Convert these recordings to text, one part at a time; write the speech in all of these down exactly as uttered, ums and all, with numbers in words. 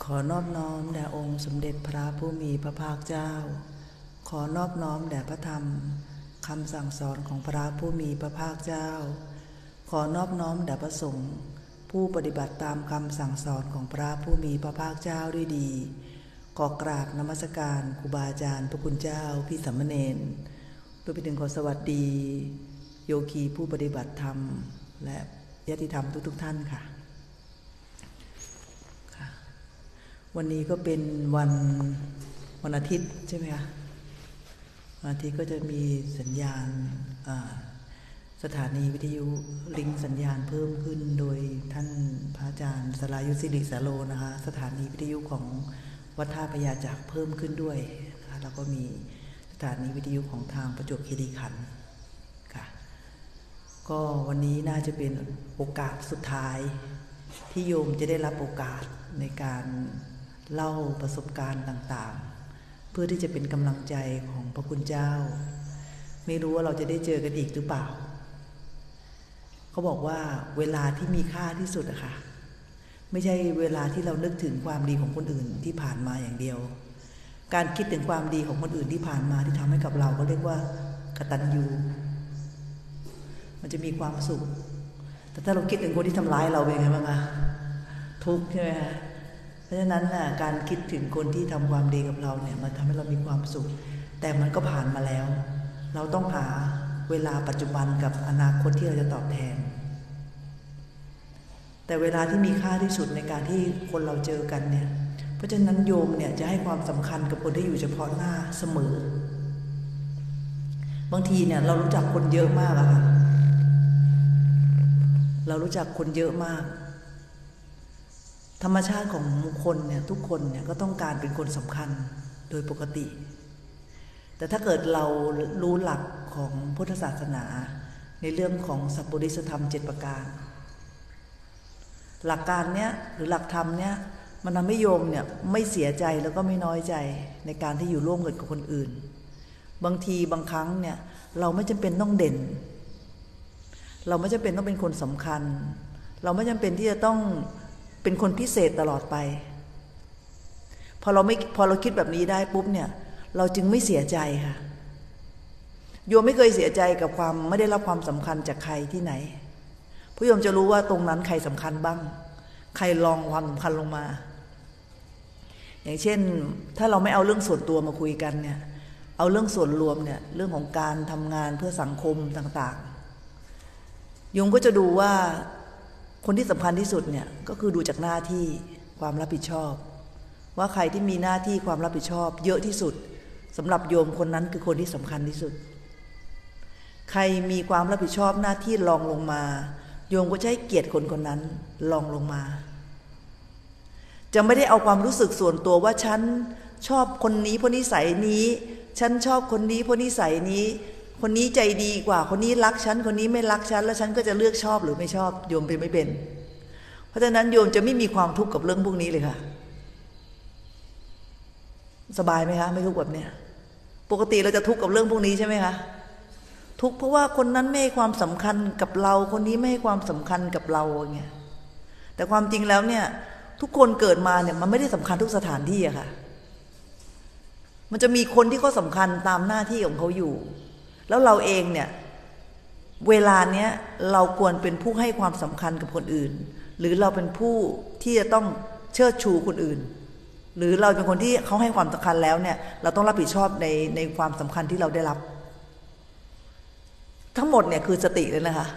ขอนอบน้อมแด่องค์สมเด็จพระผู้มีพระภาคเจ้าขอนอบน้อมแด่พระธรรมคำสั่งสอนของพระผู้มีพระภาคเจ้าขอนอบน้อมแด่พระสงฆ์ผู้ปฏิบัติตามคำสั่งสอนของพระผู้มีพระภาคเจ้าด้วยดีขอกราบนมัสการครูบาอาจารย์พระคุณเจ้าพี่สามเณรด้วยไปถึงขอสวัสดีโยคีผู้ปฏิบัติธรรมและญาติธรรมทุกๆท่านค่ะวันนี้ก็เป็นวันวันอาทิตย์ใช่ไหมคะวันอาทิตย์ก็จะมีสัญญาณสถานีวิทยุลิงก์สัญญาณเพิ่มขึ้นโดยท่านพระอาจารย์สรายุทธศิริสาโลนะคะสถานีวิทยุของวัดท่าพญาจักรเพิ่มขึ้นด้วยนะคะแล้วก็มีสถานีวิทยุของทางประจวบคีรีขันธ์ค่ะก็วันนี้น่าจะเป็นโอกาสสุดท้ายที่โยมจะได้รับโอกาสในการเล่าประสบการณ์ต่างๆเพื่อที่จะเป็นกำลังใจของพระคุณเจ้าไม่รู้ว่าเราจะได้เจอกันอีกหรือเปล่าเขาบอกว่าเวลาที่มีค่าที่สุดอะค่ะไม่ใช่เวลาที่เรานึกถึงความดีของคนอื่นที่ผ่านมาอย่างเดียวการคิดถึงความดีของคนอื่นที่ผ่านมาที่ทำให้กับเราก็เรียกว่ากตัญญูมันจะมีความสุขแต่ถ้าเราคิดถึงคนที่ทำร้ายเราเป็นไงบ้างคะทุกข์ใช่ไหมคะเพราะฉะนั้นน่ะการคิดถึงคนที่ทำความดีกับเราเนี่ยมันทำให้เรามีความสุขแต่มันก็ผ่านมาแล้วเราต้องหาเวลาปัจจุบันกับอนาคตที่เราจะตอบแทนแต่เวลาที่มีค่าที่สุดในการที่คนเราเจอกันเนี่ยเพราะฉะนั้นโยมเนี่ยจะให้ความสำคัญกับคนที่อยู่เฉพาะหน้าเสมอบางทีเนี่ยเรารู้จักคนเยอะมากอะค่ะเรารู้จักคนเยอะมากธรรมชาติของคนเนี่ยทุกคนเนี่ยก็ต้องการเป็นคนสำคัญโดยปกติแต่ถ้าเกิดเรารู้หลักของพุทธศาสนาในเรื่องของสัพพุริสธรรมเจ็ดประการหลักการเนี้ยหรือหลักธรรมเนี้ยมันทำให้โยมเนี่ยไม่เสียใจแล้วก็ไม่น้อยใจในการที่อยู่ร่วมกันกับคนอื่นบางทีบางครั้งเนี่ยเราไม่จำเป็นต้องเด่นเราไม่จำเป็นต้องเป็นคนสำคัญเราไม่จำเป็นที่จะต้องเป็นคนพิเศษตลอดไปพอเราไม่พอเราคิดแบบนี้ได้ปุ๊บเนี่ยเราจึงไม่เสียใจค่ะโยมไม่เคยเสียใจกับความไม่ได้รับความสำคัญจากใครที่ไหนผู้โยมจะรู้ว่าตรงนั้นใครสำคัญบ้างใครลองความสำคัญลงมาอย่างเช่นถ้าเราไม่เอาเรื่องส่วนตัวมาคุยกันเนี่ยเอาเรื่องส่วนรวมเนี่ยเรื่องของการทำงานเพื่อสังคมต่างๆโยมก็จะดูว่าคนที่สำคัญที่สุดเนี่ยก็คือดูจากหน้าที่ความรับผิดชอบว่าใครที่มีหน้าที่ความรับผิดชอบเยอะที่สุดสำหรับโยมคนนั้นคือคนที่สำคัญที่สุดใครมีความรับผิดชอบหน้าที่รองลงมาโยมก็จะให้เกียรติคนคนนั้นรองลงมาจะไม่ได้เอาความรู้สึกส่วนตัวว่าฉันชอบคนนี้เพราะนิสัยนี้ฉันชอบคนนี้เพราะนิสัยนี้คนนี้ใจดีกว่าคนนี้รักฉันคนนี้ไม่รักฉันแล้วฉันก็จะเลือกชอบหรือไม่ชอบโยมเป็นไม่เป็นเพราะฉะนั้นโยมจะไม่มีความทุกข์กับเรื่องพวกนี้เลยค่ะสบายไหมคะไม่ทุกข์แบบเนี้ยปกติเราจะทุกข์กับเรื่องพวกนี้ใช่ไหมคะทุกข์เพราะว่าคนนั้นไม่ให้ความสำคัญกับเราคนนี้ไม่ให้ความสำคัญกับเราอย่างเงี้ยแต่ความจริงแล้วเนี่ยทุกคนเกิดมาเนี่ยมันไม่ได้สำคัญทุกสถานที่อะค่ะมันจะมีคนที่เขาสำคัญตามหน้าที่ของเขาอยู่แล้วเราเองเนี่ยเวลาเนี้ยเราควรเป็นผู้ให้ความสำคัญกับคนอื่นหรือเราเป็นผู้ที่จะต้องเชิดชูคนอื่นหรือเราเป็นคนที่เขาให้ความสำคัญแล้วเนี่ยเราต้องรับผิดชอบในในความสำคัญที่เราได้รับทั้งหมดเนี่ยคือสติเลยนะคะ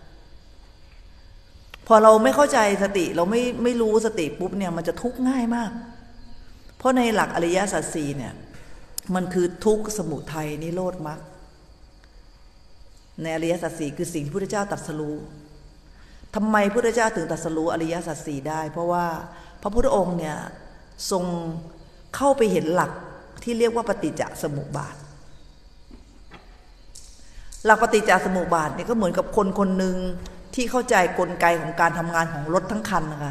พอเราไม่เข้าใจสติเราไม่ไม่รู้สติปุ๊บเนี่ยมันจะทุกข์ง่ายมากเพราะในหลักอริยสัจสี่เนี่ยมันคือทุกข์สมุทัยนิโรธมรรคในอริยสัจสี่คือสิ่งที่พระพุทธเจ้าตรัสรู้ทำไมพระพุทธเจ้าถึงตรัสรู้อริยสัจสี่ได้เพราะว่าพระพุทธองค์เนี่ยทรงเข้าไปเห็นหลักที่เรียกว่าปฏิจจสมุปบาทหลักปฏิจจสมุปบาทเนี่ยก็เหมือนกับคนคนหนึ่งที่เข้าใจกลไกของการทำงานของรถทั้งคันนะคะ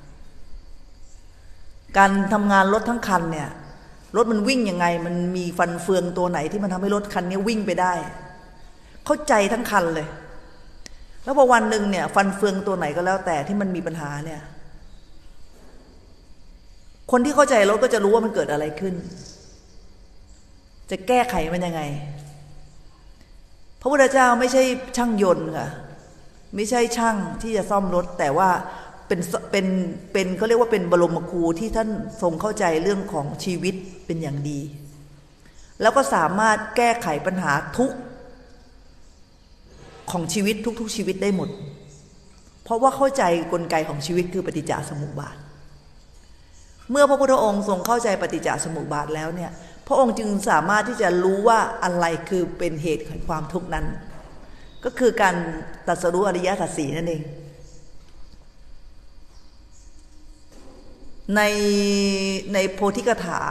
การทำงานรถทั้งคันเนี่ยรถมันวิ่งยังไงมันมีฟันเฟืองตัวไหนที่มันทำให้รถคันนี้วิ่งไปได้เข้าใจทั้งคันเลยแล้วพอวันหนึ่งเนี่ยฟันเฟืองตัวไหนก็แล้วแต่ที่มันมีปัญหาเนี่ยคนที่เข้าใจรถก็จะรู้ว่ามันเกิดอะไรขึ้นจะแก้ไขมันยังไงพระพุทธเจ้าไม่ใช่ช่างยนต์ค่ะไม่ใช่ช่างที่จะซ่อมรถแต่ว่าเป็นเป็นเป็นเขาเรียกว่าเป็นบรมครูที่ท่านทรงเข้าใจเรื่องของชีวิตเป็นอย่างดีแล้วก็สามารถแก้ไขปัญหาทุกของชีวิตทุกๆชีวิตได้หมดเพราะว่าเข้าใจกลไกของชีวิตคือปฏิจจสมุปบาทเมื่อพระพุทธองค์ทรงเข้าใจปฏิจจสมุปบาทแล้วเนี่ยพระองค์จึงสามารถที่จะรู้ว่าอะไรคือเป็นเหตุของความทุกข์นั้นก็คือการตรัสรู้อริยสัจสี่นั่นเองในในโพธิกถา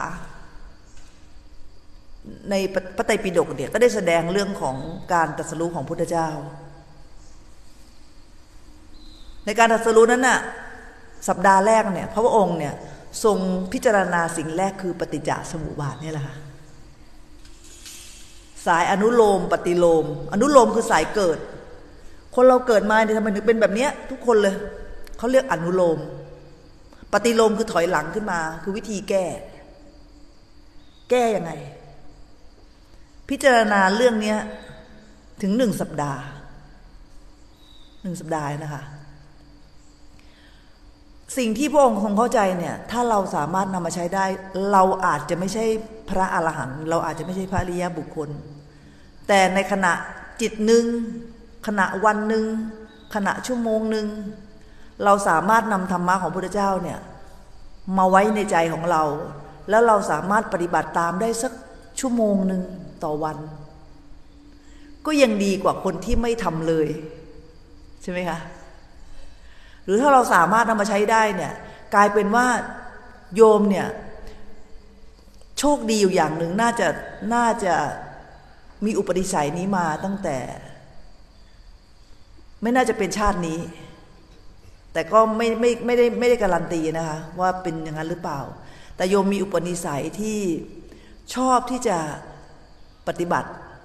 ในพระไตรปิฎกเนี่ยก็ได้แสดงเรื่องของการตรัสรู้ของพุทธเจ้าในการตรัสรู้นั้นน่ะสัปดาห์แรกเนี่ยพระองค์เนี่ยทรงพิจารณาสิ่งแรกคือปฏิจจสมุปบาทนี่แหละค่ะสายอนุโลมปฏิโลมอนุโลมคือสายเกิดคนเราเกิดมาเนี่ยทำไมถึงเป็นแบบนี้ทุกคนเลยเขาเรียกอนุโลมปฏิโลมคือถอยหลังขึ้นมาคือวิธีแก้แก้ยังไงพิจารณาเรื่องนี้ถึงหนึ่งสัปดาห์หนึ่งสัปดาห์นะคะสิ่งที่พระองค์ทรงเข้าใจเนี่ยถ้าเราสามารถนำมาใช้ได้เราอาจจะไม่ใช่พระอรหันต์เราอาจจะไม่ใช่พระอริยบุคคลแต่ในขณะจิตหนึ่งขณะวันหนึ่งขณะชั่วโมงหนึ่งเราสามารถนำธรรมะของพระพุทธเจ้าเนี่ยมาไว้ในใจของเราแล้วเราสามารถปฏิบัติตามได้สักชั่วโมงหนึ่งต่อวันก็ยังดีกว่าคนที่ไม่ทำเลยใช่ไหมคะหรือถ้าเราสามารถนำมาใช้ได้เนี่ยกลายเป็นว่าโยมเนี่ยโชคดีอยู่อย่างหนึ่งน่าจะน่าจะมีอุปนิสัยนี้มาตั้งแต่ไม่น่าจะเป็นชาตินี้แต่ก็ไม่ไม่ไม่ได้ไม่ได้การันตีนะคะว่าเป็นอย่างนั้นหรือเปล่าแต่โยมมีอุปนิสัยที่ชอบที่จะปฏิบัติ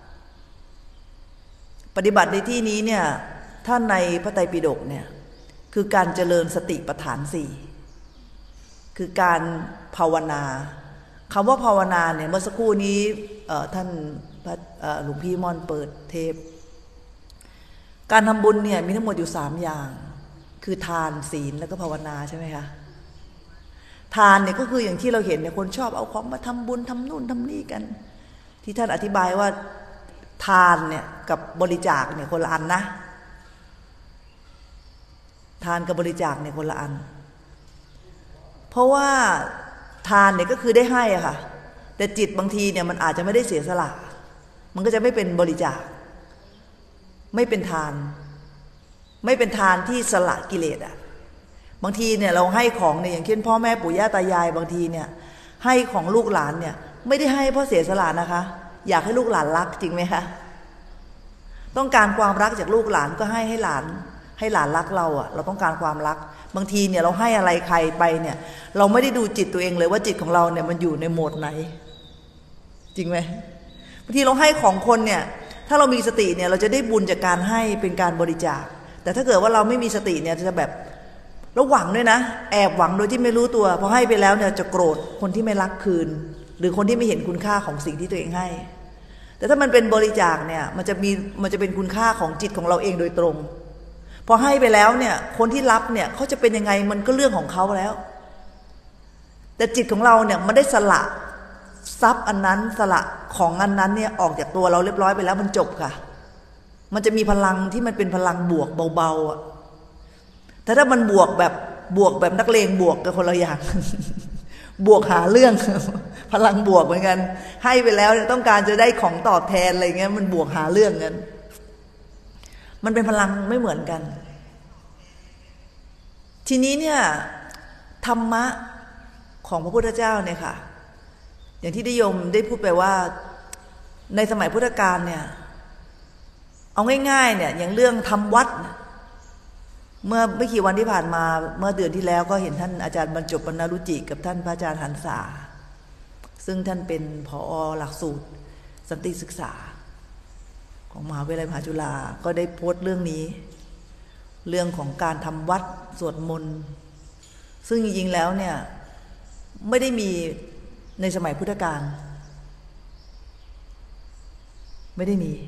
ปฏิบัติในที่นี้เนี่ยถ้าในพระไตรปิฎกเนี่ยคือการเจริญสติปัฏฐานสี่คือการภาวนาคำว่าภาวนาเนี่ยเมื่อสักครู่นี้ท่านหลวงพี่ม่อนเปิดเทปการทำบุญเนี่ยมีทั้งหมดอยู่สามอย่างคือทานศีลแล้วก็ภาวนาใช่ไหมคะทานเนี่ยก็คืออย่างที่เราเห็นเนี่ยคนชอบเอาของมาทำบุญทำนู่นทำนี่กันที่ท่านอธิบายว่าทานเนี่ยกับบริจาคเนี่ยคนละอันนะทานกับบริจาคเนี่ยคนละอันเพราะว่าทานเนี่ยก็คือได้ให้อะค่ะแต่จิตบางทีเนี่ยมันอาจจะไม่ได้เสียสละมันก็จะไม่เป็นบริจาคไม่เป็นทานไม่เป็นทานที่สละกิเลสอะบางทีเนี่ยเราให้ของเนี่ยอย่างเช่นพ่อแม่ปู่ย่าตายายบางทีเนี่ยให้ของลูกหลานเนี่ยไม่ได้ให้เพราะเสียสละนะคะอยากให้ลูกหลานรักจริงไหมคะต้องการความรักจากลูกหลานก็ให้ให้หลานให้หลานรักเราอะเราต้องการความรักบางทีเนี่ยเราให้อะไรใครไปเนี่ยเราไม่ได้ดูจิตตัวเองเลยว่าจิตของเราเนี่ยมันอยู่ในโหมดไหนจริงไหมบางทีเราให้ของคนเนี่ยถ้าเรามีสติเนี่ยเราจะได้บุญจากการให้เป็นการบริจาคแต่ถ้าเกิดว่าเราไม่มีสติเนี่ยจะแบบเราหวังด้วยนะแอบหวังโดยที่ไม่รู้ตัวพอให้ไปแล้วเนี่ยจะโกรธคนที่ไม่รักคืนหรือคนที่ไม่เห็นคุณค่าของสิ่งที่ตัวเองให้แต่ถ้ามันเป็นบริจาคเนี่ยมันจะมีมันจะเป็นคุณค่าของจิตของเราเองโดยตรงพอให้ไปแล้วเนี่ยคนที่รับเนี่ยเขาจะเป็นยังไงมันก็เรื่องของเขาแล้วแต่จิตของเราเนี่ยมันได้สละทรัพย์อันนั้นสละของอันนั้นเนี่ยออกจากตัวเราเรียบร้อยไปแล้วมันจบค่ะมันจะมีพลังที่มันเป็นพลังบวกเบาๆอ่ะแต่ถ้ามันบวกแบบบวกแบบนักเลงบวกกับคนละอย่าง บวกหาเรื่อง พลังบวกเหมือนกันให้ไปแล้วต้องการจะได้ของตอบแทนอะไรเงี้ยมันบวกหาเรื่องกันมันเป็นพลังไม่เหมือนกันทีนี้เนี่ยธรรมะของพระพุทธเจ้าเนี่ยค่ะอย่างที่นิยมได้พูดไปว่าในสมัยพุทธกาลเนี่ยเอาง่ายๆเนี่ยอย่างเรื่องทำวัดเมื่อไม่กี่วันที่ผ่านมาเมื่อเดือนที่แล้วก็เห็นท่านอาจารย์บรรจบบรรณรุจิกับท่านพระอาจารย์หันษาซึ่งท่านเป็นผอ.หลักสูตรสันติศึกษาของมหาวิทยาลัยมหาจุฬาก็ได้โพสต์เรื่องนี้เรื่องของการทำวัดสวดมนต์ซึ่งจริงๆแล้วเนี่ยไม่ได้มีในสมัยพุทธกาลไม่ได้มี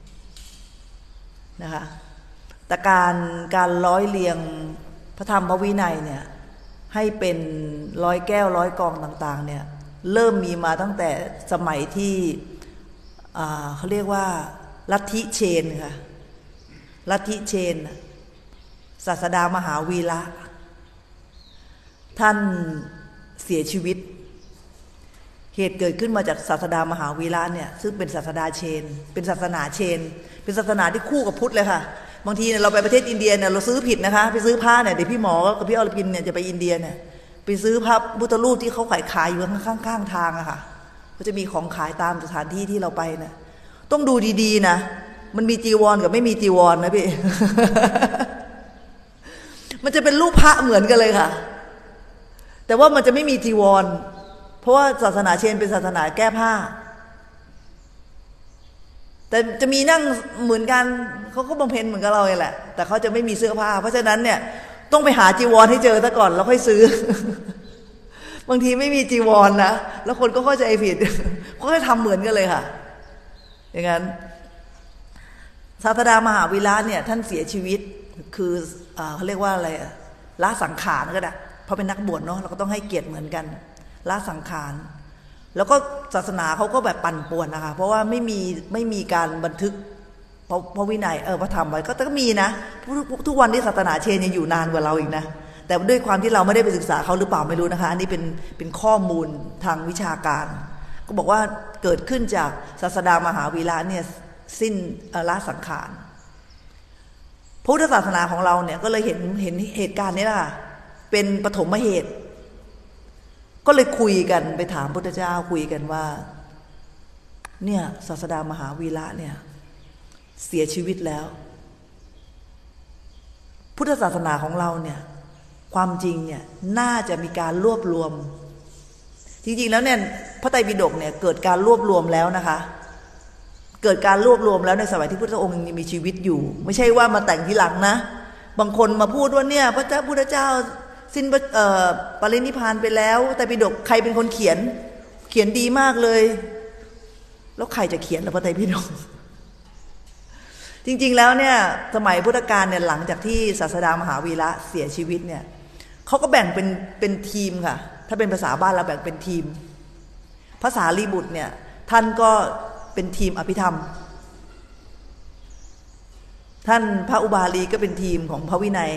นะคะแต่การการร้อยเรียงพระธรรมพระวินัยเนี่ยให้เป็นร้อยแก้วร้อยกองต่างๆเนี่ยเริ่มมีมาตั้งแต่สมัยที่เขาเรียกว่าลัทธิเชนค่ะลัทธิเชนศาสดามหาวีระท่านเสียชีวิตเหตุเกิดขึ้นมาจากศาสดามหาวีระเนี่ยซึ่งเป็นศาสดาเชนเป็นศาสนาเชนเป็นศาสนาที่คู่กับพุทธเลยค่ะบางทีเนี่ยเราไปประเทศอินเดียเนี่ยเราซื้อผิดนะคะไปซื้อผ้าเนี่ยเดี๋ยวพี่หมอกับพี่อรพินเนี่ยจะไปอินเดียเนี่ยไปซื้อพระพุทธรูปที่เขาขายขายอยู่ข้างๆข้างทางอะค่ะก็จะมีของขายตามสถานที่ที่เราไปนะต้องดูดีๆนะมันมีจีวรกับไม่มีจีวรนะพี่ มันจะเป็นรูปพระเหมือนกันเลยค่ะแต่ว่ามันจะไม่มีจีวรเพราะว่าศาสนาเชนเป็นศาสนาแก้ผ้าแต่จะมีนั่งเหมือนกันเขาก็บำเพ็ญเหมือนกับเราแหละแต่เขาจะไม่มีเสื้อผ้าเพราะฉะนั้นเนี่ยต้องไปหาจีวรให้เจอซะก่อนแล้วค่อยซื้อ บางทีไม่มีจีวรนะแล้วคนก็เข้าใจผิดเขาก็ทำเหมือนกันเลยค่ะอย่างนั้นศาสดามหาวีระเนี่ยท่านเสียชีวิตคือเขาเรียกว่าอะไรละสังขารก็ได้เพราะเป็นนักบวชเนาะเราก็ต้องให้เกียรติเหมือนกันละสังขารแล้วก็ศาสนาเขาก็แบบปั่นป่วนนะคะเพราะว่าไม่มีไม่มีการบันทึกพระวินัยเออพระธรรมไว้ก็ต้องมีนะทุกวันที่ศาสนาเชนยังอยู่นานกว่าเราอีกนะแต่ด้วยความที่เราไม่ได้ไปศึกษาเขาหรือเปล่าไม่รู้นะคะอันนี้เป็นเป็นข้อมูลทางวิชาการก็บอกว่าเกิดขึ้นจากศาสดามหาวีระเนี่ยสิ้นละสังขารพุทธศาสนาของเราเนี่ยก็เลยเห็นเห็นเหตุการณ์นี้แหละเป็นปฐมเหตุก็เลยคุยกันไปถามพุทธเจ้าคุยกันว่าเนี่ยศาสดามหาวีระเนี่ยเสียชีวิตแล้วพุทธศาสนาของเราเนี่ยความจริงเนี่ยน่าจะมีการรวบรวมจริงๆแล้วเนี่ยพระไตรปิฎกเนี่ยเกิดการรวบรวมแล้วนะคะเกิดการรวบรวมแล้วในสมัยที่พระองค์ยังมีชีวิตอยู่ไม่ใช่ว่ามาแต่งทีหลังนะบางคนมาพูดว่าเนี่ยพระเจ้าพุทธเจ้าสิ้นปรินิพพานไปแล้วไตรปิฎกใครเป็นคนเขียนเขียนดีมากเลยแล้วใครจะเขียนล่ะพระไตรปิฎกจริงๆแล้วเนี่ยสมัยพุทธกาลเนี่ยหลังจากที่ศาสดามหาวีระเสียชีวิตเนี่ยเขาก็แบ่งเป็นเป็นทีมค่ะถ้าเป็นภาษาบ้านเราแบ่งเป็นทีมภาษาลีบุตรเนี่ยท่านก็เป็นทีมอภิธรรมท่านพระอุบาลีก็เป็นทีมของพระวินัย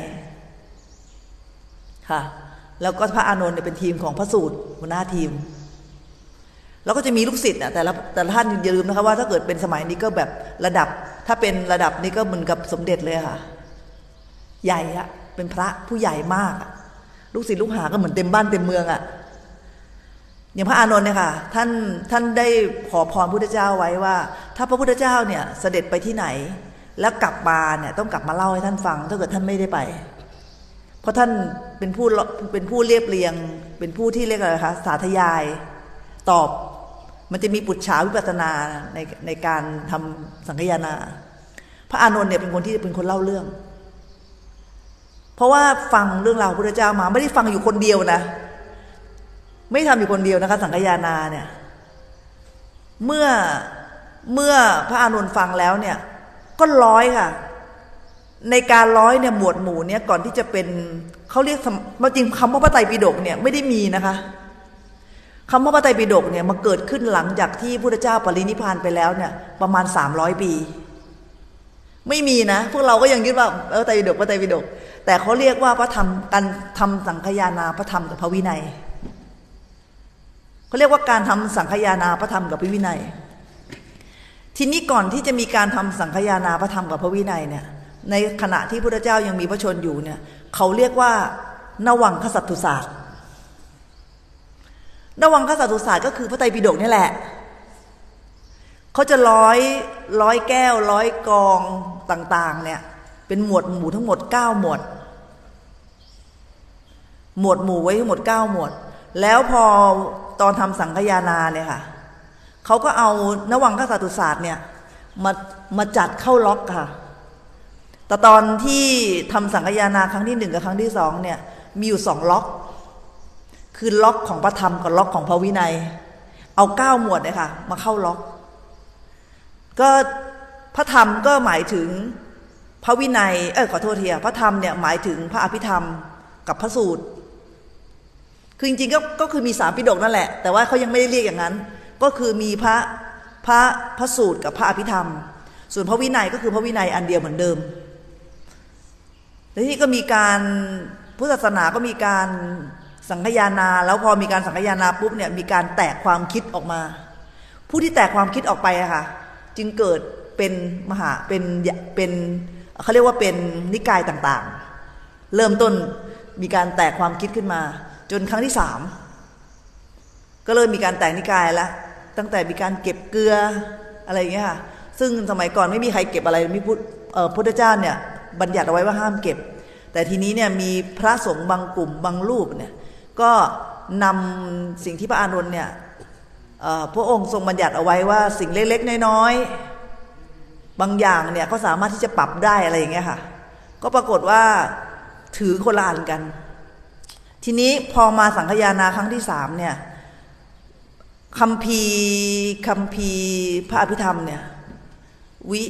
ค่ะแล้วก็พระอานนท์เนี่ยเป็นทีมของพระสูตรหัวหน้าทีมแล้วก็จะมีลูกศิษย์อ่ะแต่ละแต่ละท่านอย่าลืมนะคะว่าถ้าเกิดเป็นสมัยนี้ก็แบบระดับถ้าเป็นระดับนี้ก็เหมือนกับสมเด็จเลยค่ะใหญ่อะเป็นพระผู้ใหญ่มากลูกศิษย์ลูกหาก็เหมือนเต็มบ้านเต็มเมืองอะอย่างพระอานนท์เนี่ยค่ะท่านท่านได้ขอพรพระพุทธเจ้าไว้ว่าถ้าพระพุทธเจ้าเนี่ยเสด็จไปที่ไหนแล้วกลับมาเนี่ยต้องกลับมาเล่าให้ท่านฟังถ้าเกิดท่านไม่ได้ไปเพราะท่านเป็นผู้เป็นผู้เรียบเรียงเป็นผู้ที่เรียกอะไรคะสาธยายตอบมันจะมีปุจฉาวิปัสสนาในในการทำสังคายนาพระอานนท์เนี่ยเป็นคนที่เป็นคนเล่าเรื่องเพราะว่าฟังเรื่องราวพระพุทธเจ้ามาไม่ได้ฟังอยู่คนเดียวนะไม่ทำอยู่คนเดียวนะคะสังคายนาเนี่ยเมื่อเมื่อพระอานนท์ฟังแล้วเนี่ยก็ร้อยค่ะในการร้อยเนี่ยหมวดหมู่เนี่ยก่อนที่จะเป็นเขาเรียกจริงคำว่าพระไตรปิฎกเนี่ยไม่ได้มีนะคะคำว่าพระไตรปิฎกเนี่ยมาเกิดขึ้นหลังจากที่พระพุทธเจ้าปรินิพพานไปแล้วเนี่ยประมาณสามร้อยปีไม่มีนะพวกเราก็ยังคิดว่าเออไตรปิฎกพระไตรปิฎกแต่เขาเรียกว่าพระธรรมการทำสังคายนาพระธรรมกับพระวินัยเขาเรียกว่าการทำสังคายนาพระธรรมกับพระวินัยทีนี้ก่อนที่จะมีการทำสังคายนาพระธรรมกับพระวินัยเนี่ยในขณะที่พระพุทธเจ้ายังมีพระชนอยู่เนี่ยเขาเรียกว่านวังคสัตตุศาสตร์นวังคสัตตุศาสตร์ก็คือพระไตรปิฎกนี่แหละเขาจะร้อยร้อยแก้วร้อยกองต่างๆเนี่ยเป็นหมวดหมู่ทั้งหมดเก้าหมวดหมวดหมู่ไว้ทั้งหมดเก้าหมวดแล้วพอตอนทำสังคายนาเนี่ยค่ะเขาก็เอานวังคสัตตุศาสตร์เนี่ยมามาจัดเข้าล็อกค่ะแต่ตอนที่ทำสังคายนาครั้งที่หนึ่งกับครั้งที่สองเนี่ยมีอยู่สองล็อกคือล็อกของพระธรรมกับล็อกของพระวินัยเอาเก้าหมวดเลยค่ะมาเข้าล็อกก็พระธรรมก็หมายถึงพระวินัยเออขอโทษทีพระธรรมเนี่ยหมายถึงพระอภิธรรมกับพระสูตรคือจริงๆก็ก็คือมีสามปิฎกนั่นแหละแต่ว่าเขายังไม่ได้เรียกอย่างนั้นก็คือมีพระพระพระสูตรกับพระอภิธรรมส่วนพระวินัยก็คือพระวินัยอันเดียวเหมือนเดิมแล้วที่ก็มีการพุทธศาสนาก็มีการสังคายนาแล้วพอมีการสังคายนาปุ๊บเนี่ยมีการแตกความคิดออกมาผู้ที่แตกความคิดออกไปอะค่ะจึงเกิดเป็นมหาเป็นเป็นเขาเรียกว่าเป็นนิกายต่างๆเริ่มต้นมีการแตกความคิดขึ้นมาจนครั้งที่สามก็เริ่มมีการแตกนิกายแล้วตั้งแต่มีการเก็บเกลืออะไรอย่างเงี้ยค่ะซึ่งสมัยก่อนไม่มีใครเก็บอะไรมีพุทธพุทธเจ้าเนี่ยบัญญัติเอาไว้ว่าห้ามเก็บแต่ทีนี้เนี่ยมีพระสงฆ์บางกลุ่มบางรูปเนี่ยก็นำสิ่งที่พระอานนท์เนี่ยพระองค์ทรงบัญญัติเอาไว้ว่าสิ่งเล็กๆน้อยๆบางอย่างเนี่ยก็สามารถที่จะปรับได้อะไรอย่างเงี้ยค่ะก็ปรากฏว่าถือคนละอันกันทีนี้พอมาสังคายนาครั้งที่สามเนี่ยคัมภีร์คัมภีร์พระอภิธรรมเนี่ยวิ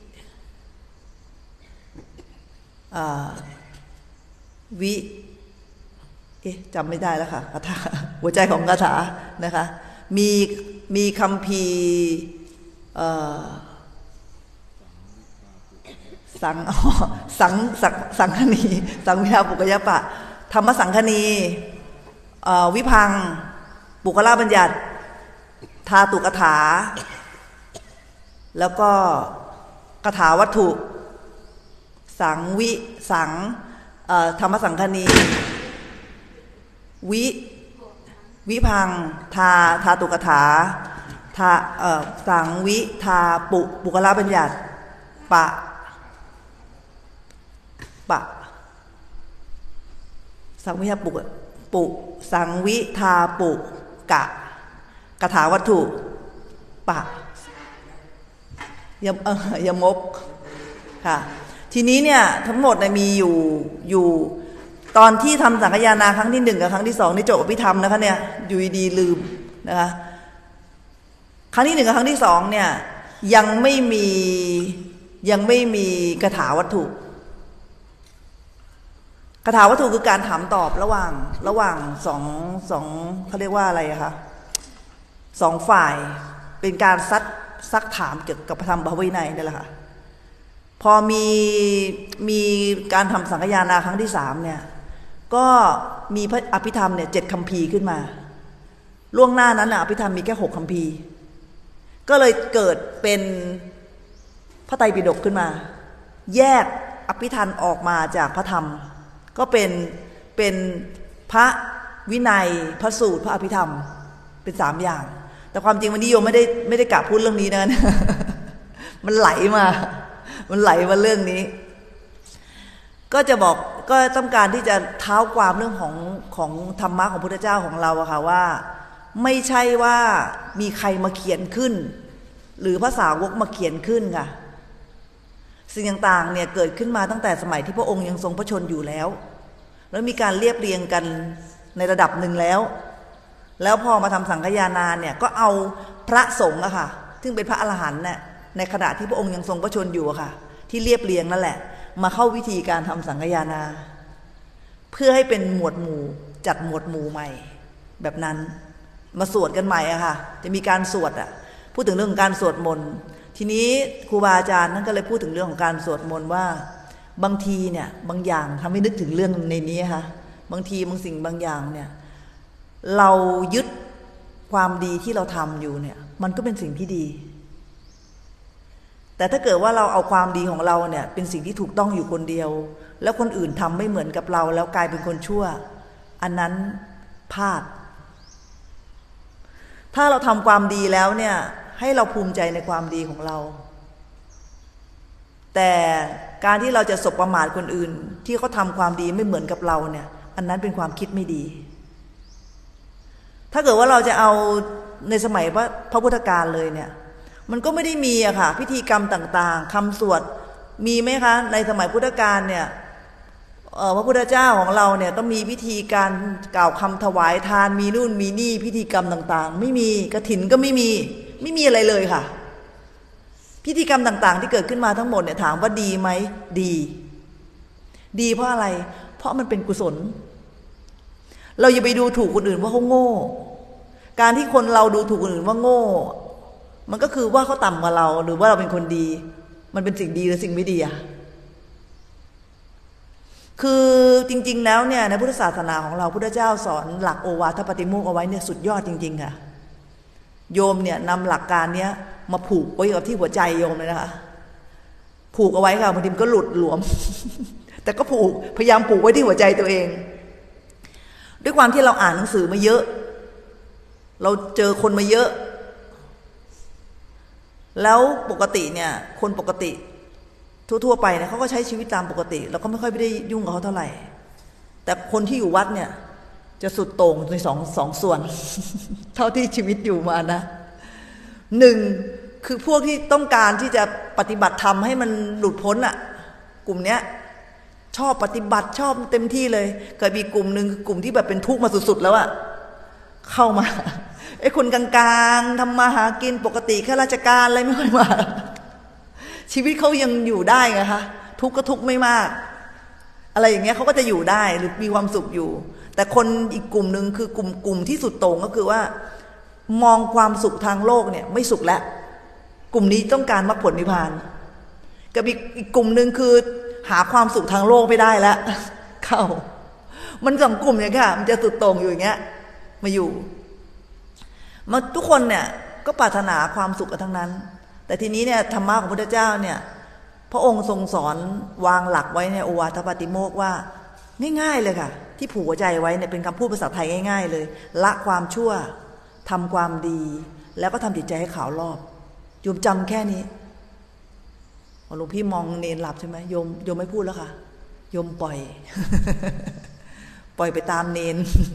วิเอ๊ะจำไม่ได้แล้วค่ะคาถาหัวใจของคาถานะคะมีมีคัมภีร์สังสังสังสังคณีสังวิหาปุกยปะธรรมสังคณีวิพังปุคละบัญญัติทาตุกถาแล้วก็คาถาวัตถุสังวิสังธรรมสังคณีวิวิพังทาทาตุกถาทาสังวิทาปุปุคละบัญญัติปะปะสังวิทาปุปุสังวิทาปุกะคาถาวัตถุปะยมเออยมกค่ะทีนี้เนี่ยทั้งหมดเนี่ยมีอยู่อยู่ตอนที่ทำสังคายนาครั้งที่หนึ่งกับครั้งที่สองนี่จบอภิธรรมนะคะเนี่ยอยู่ดีลืมนะคะครั้งที่หนึ่งกับครั้งที่สองเนี่ยยังไม่มียังไม่มีคาถาวัตถุคาถาวัตถุคือการถามตอบระหว่างระหว่างสองสองเขาเรียกว่าอะไรคะสองฝ่ายเป็นการซักซักถามเกี่ยวกับพระธรรมพระวินัยนี่แหละค่ะพอมีมีการทำสังคายนาครั้งที่สามเนี่ยก็มีพระอภิธรรมเนี่ยเจ็ดคัมภีร์ขึ้นมาล่วงหน้านั้นน่ะอภิธรรมมีแค่หกคัมภีร์ก็เลยเกิดเป็นพระไตรปิฎกขึ้นมาแยกอภิธรรมออกมาจากพระธรรมก็เป็นเป็นพระวินัยพระสูตรพระอภิธรรมเป็นสามอย่างแต่ความจริงวันนี้โยมไม่ได้ไม่ได้กะพูดเรื่องนี้นะมันไหลมามันไหลมาเรื่องนี้ก็จะบอกก็ต้องการที่จะเท้าความเรื่องของของธรรมะของพุทธเจ้าของเราอะค่ะว่าไม่ใช่ว่ามีใครมาเขียนขึ้นหรือพระสาวกมาเขียนขึ้นค่ะสิ่งต่างๆเนี่ยเกิดขึ้นมาตั้งแต่สมัยที่พระองค์ยังทรงพระชนอยู่แล้วแล้วมีการเรียบเรียงกันในระดับหนึ่งแล้วแล้วพอมาทำสังคายนาเนี่ยก็เอาพระสงฆ์อะค่ะซึ่งเป็นพระอรหันต์เนี่ยในขณะที่พระองค์ยังทรงพระชนอยู่อะค่ะที่เรียบเรียงนั่นแหละมาเข้าวิธีการทำสังคายนาเพื่อให้เป็นหมวดหมู่จัดหมวดหมู่ใหม่แบบนั้นมาสวดกันใหม่อะค่ะจะมีการสวดอะพูดถึงเรื่องของการสวดมนต์ทีนี้ครูบาอาจารย์ท่านก็เลยพูดถึงเรื่องของการสวดมนต์ว่าบางทีเนี่ยบางอย่างทำให้นึกถึงเรื่องในนี้ค่ะบางทีบางสิ่งบางอย่างเนี่ยเรายึดความดีที่เราทำอยู่เนี่ยมันก็เป็นสิ่งที่ดีแต่ถ้าเกิดว่าเราเอาความดีของเราเนี่ยเป็นสิ่งที่ถูกต้องอยู่คนเดียวแล้วคนอื่นทำไม่เหมือนกับเราแล้วกลายเป็นคนชั่วอันนั้นพลาดถ้าเราทำความดีแล้วเนี่ยให้เราภูมิใจในความดีของเราแต่การที่เราจะสบประมาทคนอื่นที่เขาทำความดีไม่เหมือนกับเราเนี่ยอันนั้นเป็นความคิดไม่ดีถ้าเกิดว่าเราจะเอาในสมัยพระพุทธกาลเลยเนี่ยมันก็ไม่ได้มีอะค่ะพิธีกรรมต่างๆคำสวดมีไหมคะในสมัยพุทธกาลเนี่ยพระพุทธเจ้าของเราเนี่ยต้องมีพิธีการกล่าวคำถวายทานมีนู่นมีนี่พิธีกรรมต่างๆไม่มีกฐินก็ไม่มีไม่มีอะไรเลยค่ะพิธีกรรมต่างๆที่เกิดขึ้นมาทั้งหมดเนี่ยถามว่าดีไหมดีดีเพราะอะไรเพราะมันเป็นกุศลเราอย่าไปดูถูกคนอื่นว่าเขาโง่การที่คนเราดูถูกคนอื่นว่าโง่มันก็คือว่าเขาต่ำกว่าเราหรือว่าเราเป็นคนดีมันเป็นสิ่งดีหรือสิ่งไม่ดีอะคือจริงๆแล้วเนี่ยในพุทธศาสนาของเราพุทธเจ้าสอนหลักโอวาทปาติโมกข์เอาไว้เนี่ยสุดยอดจริงๆค่ะโยมเนี่ยนำหลักการเนี้ยมาผูกไว้กับที่หัวใจโยมเลยนะคะผูกเอาไว้ค่ะบางทีมันก็หลุดหลวม แต่ก็ผูกพยายามผูกไว้ที่หัวใจตัวเองด้วยความที่เราอ่านหนังสือมาเยอะเราเจอคนมาเยอะแล้วปกติเนี่ยคนปกติทั่วๆไปเนี่ยเขาก็ใช้ชีวิตตามปกติเราก็ไม่ค่อยได้ยุ่งกับเขาเท่าไหร่แต่คนที่อยู่วัดเนี่ยจะสุดโต่งในสองสองส่วน เท่าที่ชีวิตอยู่มานะหนึ่งคือพวกที่ต้องการที่จะปฏิบัติธรรมให้มันหลุดพ้นอ่ะกลุ่มเนี้ยชอบปฏิบัติชอบเต็มที่เลยเคยมีกลุ่มหนึ่งกลุ่มที่แบบเป็นทุกข์มาสุดๆแล้วอะเข้ามาไอ้คนกลางๆทำมาหากินปกติข้าราชการอะไรไม่ค่อยมาชีวิตเขายังอยู่ได้ไงคะทุกข์ก็ทุกข์ไม่มากอะไรอย่างเงี้ยเขาก็จะอยู่ได้หรือมีความสุขอยู่แต่คนอีกกลุ่มหนึ่งคือกลุ่มกลุ่มที่สุดโต่งก็คือว่ามองความสุขทางโลกเนี่ยไม่สุขแล้วกลุ่มนี้ต้องการมรรคผลนิพพานกับอีกอีกกลุ่มหนึ่งคือหาความสุขทางโลกไม่ได้แล้วเข้ามันสองกลุ่มเนี่ยค่ะมันจะสุดโต่งอยู่อย่างเงี้ยมาอยู่มาทุกคนเนี่ยก็ปรารถนาความสุขกันทั้งนั้นแต่ทีนี้เนี่ยธรรมะของพระพุทธเจ้าเนี่ยพระองค์ทรงสอนวางหลักไว้ในโอวาทปาติโมกข์ว่าง่ายๆเลยค่ะที่ผูกหัวใจไว้เนี่ยเป็นคำพูดภาษาไทยง่ายๆเลยละความชั่วทำความดีแล้วก็ทำจิตใจให้ขาวรอบโยมจำแค่นี้หลวงพี่มองเนรหลับใช่ไหมโยมโยมไม่พูดแล้วค่ะโยมปล่อย ปล่อยไปตามเนร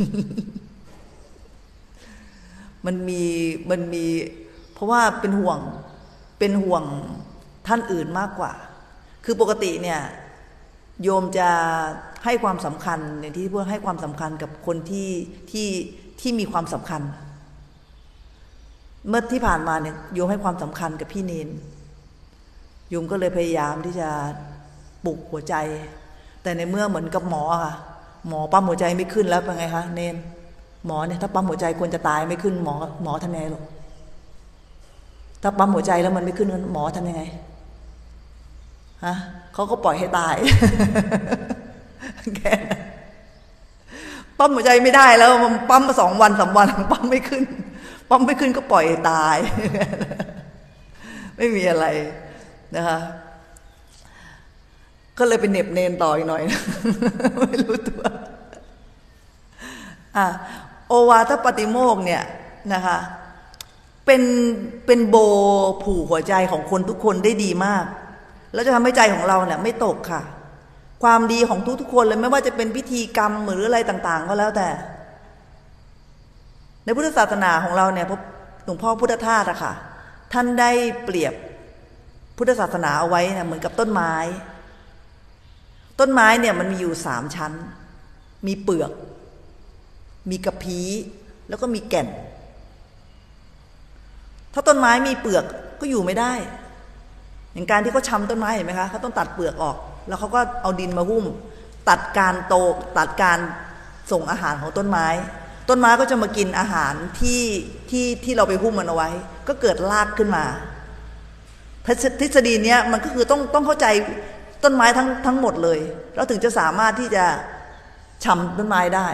มันมีมันมีเพราะว่าเป็นห่วงเป็นห่วงท่านอื่นมากกว่าคือปกติเนี่ยโยมจะให้ความสำคัญอย่างที่พูดให้ความสำคัญกับคนที่ที่ที่มีความสำคัญเมื่อที่ผ่านมาเนี่ยโยมให้ความสำคัญกับพี่เนรโยมก็เลยพยายามที่จะปลุกหัวใจแต่ในเมื่อเหมือนกับหมอค่ะหมอปั๊มหัวใจไม่ขึ้นแล้วเป็นไงคะเนรหมอเนี่ยถ้าปั๊มหัวใจควรจะตายไม่ขึ้นหมอหมอทำยังไงลูกถ้าปั๊มหัวใจแล้วมันไม่ขึ้นหมอทำยังไงฮะเขาก็ปล่อยให้ตาย แกปั๊มหัวใจไม่ได้แล้วมันปั๊มมาสองวันสามวันปั๊มไม่ขึ้นปั๊มไม่ขึ้นก็ปล่อยให้ตาย ไม่มีอะไรนะคะก็เลยเป็นเน็บเนนต่ออีกหน่อย ไม่รู้ตัวอ่ะโอวาทปาติโมกข์เนี่ยนะคะเป็นเป็นโบผูกหัวใจของคนทุกคนได้ดีมากแล้วจะทำให้ใจของเราเนี่ยไม่ตกค่ะความดีของทุกๆคนเลยไม่ว่าจะเป็นพิธีกรรมหรืออะไรต่างๆก็แล้วแต่ในพุทธศาสนาของเราเนี่ยหลวงพ่อพุทธทาสอะค่ะท่านได้เปรียบพุทธศาสนาเอาไว้นะเหมือนกับต้นไม้ต้นไม้เนี่ยมันมีอยู่สามชั้นมีเปลือกมีกระพี้แล้วก็มีแก่นถ้าต้นไม้มีเปลือกก็อยู่ไม่ได้อย่างการที่เขาชำต้นไม้เห็นไหมคะเขาต้องตัดเปลือกออกแล้วเขาก็เอาดินมาหุ้มตัดการโตตัดการส่งอาหารของต้นไม้ต้นไม้ก็จะมากินอาหารที่ที่ที่เราไปหุ้มมันเอาไว้ก็เกิดรากขึ้นมาทฤษฎีนี้มันก็คือต้องต้องเข้าใจต้นไม้ทั้งทั้งหมดเลยแล้วถึงจะสามารถที่จะชำต้นไม้ได้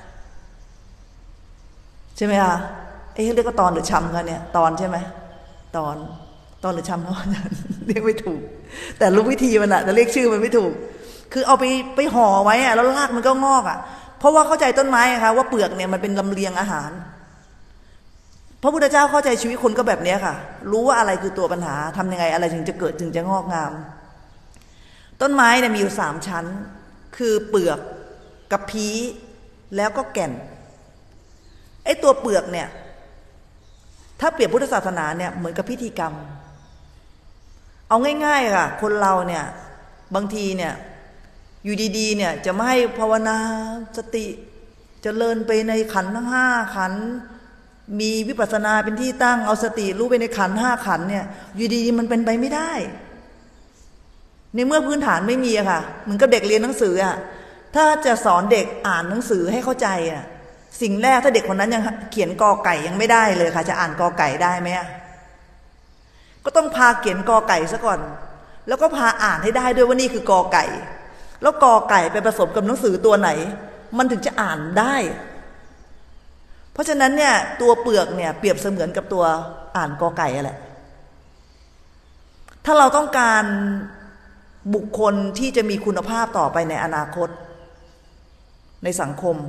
ใช่ไหมคะเอ๊ะเรียกว่าตอนหรือชำกันเนี่ยตอนใช่ไหมตอนตอนหรือชำเนาะเรียกไม่ถูกแต่รู้วิธีมันอะแต่เรียกชื่อมันไม่ถูกคือเอาไปไปห่อไว้อะแล้วรากมันก็งอกอะเพราะว่าเข้าใจต้นไม้นะคะว่าเปลือกเนี่ยมันเป็นลำเลียงอาหารพระพุทธเจ้าเข้าใจชีวิตคนก็แบบนี้ค่ะรู้ว่าอะไรคือตัวปัญหาทำยังไงอะไรถึงจะเกิดถึงจะงอกงามต้นไม้เนี่ยมีอยู่สามชั้นคือเปลือกกระพี้แล้วก็แก่นไอ้ตัวเปลือกเนี่ยถ้าเปรียบพุทธศาสนาเนี่ยเหมือนกับพิธีกรรมเอาง่ายๆค่ะคนเราเนี่ยบางทีเนี่ยอยู่ดีๆเนี่ยจะไม่ให้ภาวนาสติจเจริญไปในขันธ์ทั้งห้าขันธ์มีวิปัสสนาเป็นที่ตั้งเอาสติรู้ไปในขันธ์ห้าขันธ์เนี่ยอยู่ดีๆมันเป็นไปไม่ได้ในเมื่อพื้นฐานไม่มีอะค่ะเหมือนกับเด็กเรียนหนังสืออะถ้าจะสอนเด็กอ่านหนังสือให้เข้าใจอะสิ่งแรกถ้าเด็กคนนั้นยังเขียนกอไก่ยังไม่ได้เลยค่ะจะอ่านกอไก่ได้ไหมก็ต้องพาเขียนกอไก่ซะก่อนแล้วก็พาอ่านให้ได้ด้วยว่านี่คือกอไก่แล้วกอไก่ไปผสมกับหนังสือตัวไหนมันถึงจะอ่านได้เพราะฉะนั้นเนี่ยตัวเปลือกเนี่ยเปรียบเสมือนกับตัวอ่านกอไก่แหละถ้าเราต้องการบุคคลที่จะมีคุณภาพต่อไปในอนาคตในสังคม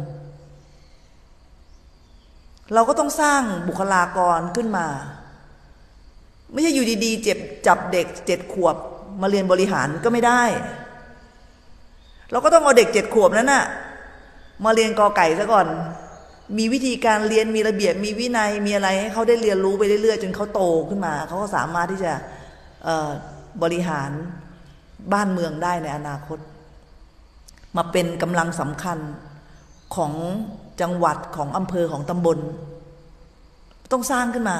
เราก็ต้องสร้างบุคลากรขึ้นมาไม่ใช่อยู่ดีๆเจ็บจับเด็กเจ็ดขวบมาเรียนบริหารก็ไม่ได้เราก็ต้องเอาเด็กเจ็ดขวบนั้นน่ะมาเรียนกอไก่ซะก่อนมีวิธีการเรียนมีระเบียบมีวินัยมีอะไรให้เขาได้เรียนรู้ไปเรื่อยๆจนเขาโตขึ้นมาเขาก็สามารถที่จะบริหารบ้านเมืองได้ในอนาคตมาเป็นกำลังสำคัญของจังหวัดของอำเภอของตำบลต้องสร้างขึ้นมา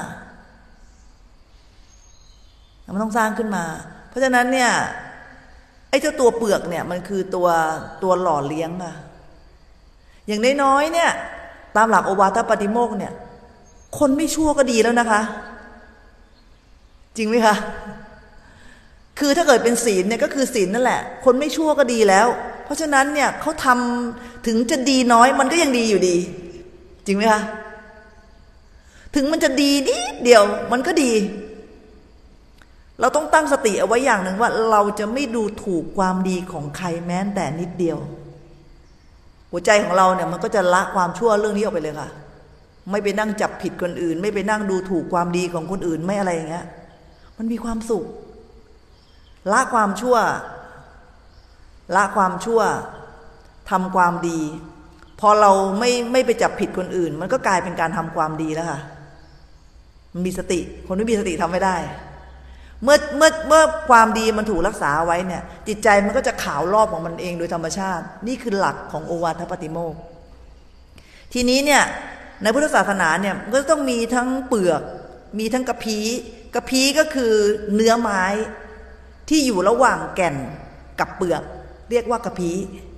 มันต้องสร้างขึ้นมาเพราะฉะนั้นเนี่ยไอ้เจ้าตัวเปลือกเนี่ยมันคือตัวตัวหล่อเลี้ยงอะอย่างน้อยๆเนี่ยตามหลักโอวาทปาติโมกข์เนี่ยคนไม่ชั่วก็ดีแล้วนะคะจริงไหมคะคือถ้าเกิดเป็นศีลเนี่ยก็คือศีลนั่นแหละคนไม่ชั่วก็ดีแล้วเพราะฉะนั้นเนี่ยเขาทำถึงจะดีน้อยมันก็ยังดีอยู่ดีจริงไหมคะถึงมันจะดีนิดเดียวมันก็ดีเราต้องตั้งสติเอาไว้อย่างหนึ่งว่าเราจะไม่ดูถูกความดีของใครแม้แต่นิดเดียวหัวใจของเราเนี่ยมันก็จะละความชั่วเรื่องนี้ออกไปเลยค่ะไม่ไปนั่งจับผิดคนอื่นไม่ไปนั่งดูถูกความดีของคนอื่นไม่อะไรอย่างเงี้ยมันมีความสุขละความชั่วละความชั่วทำความดีพอเราไม่ไม่ไปจับผิดคนอื่นมันก็กลายเป็นการทำความดีแล้วค่ะมันมีสติคนไม่มีสติทำไม่ได้เมื่อเมื่อเมื่อความดีมันถูกรักษาไว้เนี่ยจิตใจมันก็จะขาวรอบของมันเองโดยธรรมชาตินี่คือหลักของโอวาทปาติโมกข์ทีนี้เนี่ยในพุทธศาสนาเนี่ยก็ต้องมีทั้งเปลือกมีทั้งกระพี้กระพี้ก็คือเนื้อไม้ที่อยู่ระหว่างแก่นกับเปลือกเรียกว่ากระพี้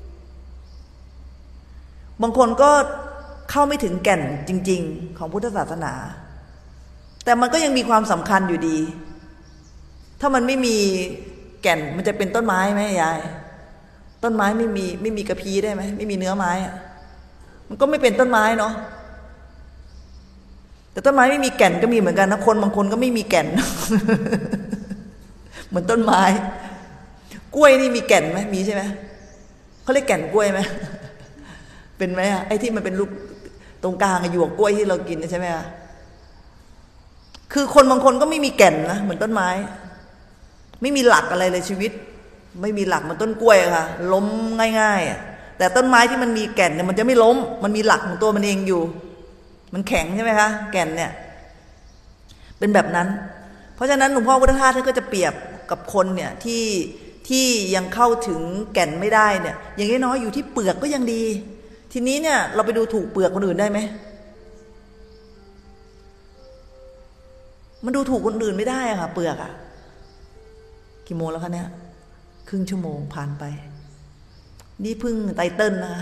บางคนก็เข้าไม่ถึงแก่นจริงๆของพุทธศาสนาแต่มันก็ยังมีความสำคัญอยู่ดีถ้ามันไม่มีแก่นมันจะเป็นต้นไม้ไหมยายต้นไม้ไม่มีไม่มีกระพี้ได้ไหมไม่มีเนื้อไม้อะมันก็ไม่เป็นต้นไม้เนาะแต่ต้นไม้ไม่มีแก่นก็มีเหมือนกันนะคนบางคนก็ไม่มีแก่น เหมือนต้นไม้กล้วยนี่มีแก่นไหมมีใช่ไหมเขาเรียกแก่นกล้วยไหม เป็นไหมอะไอ้ที่มันเป็นลูกตรงกลางหยวกกล้วยที่เรากินใช่ไหมอะคือคนบางคนก็ไม่มีแก่นนะเหมือนต้นไม้ไม่มีหลักอะไรเลยชีวิตไม่มีหลักเหมือนต้นกล้วยค่ะล้มง่ายๆแต่ต้นไม้ที่มันมีแก่นเนี่ยมันจะไม่ล้มมันมีหลักของตัวมันเองอยู่มันแข็งใช่ไหมคะแก่นเนี่ยเป็นแบบนั้นเพราะฉะนั้นหลวงพ่อพุทธทาสท่านก็จะเปรียบกับคนเนี่ยที่ที่ยังเข้าถึงแก่นไม่ได้เนี่ยอย่างน้อยๆอยู่ที่เปลือกก็ยังดีทีนี้เนี่ยเราไปดูถูกเปลือกคนอื่นได้ไหมมันดูถูกคนอื่นไม่ได้อะค่ะเปลือกอะกี่โมงแล้วคะเนี่ยครึ่งชั่วโมงผ่านไปนี่เพิ่งไตเติ้ลนะ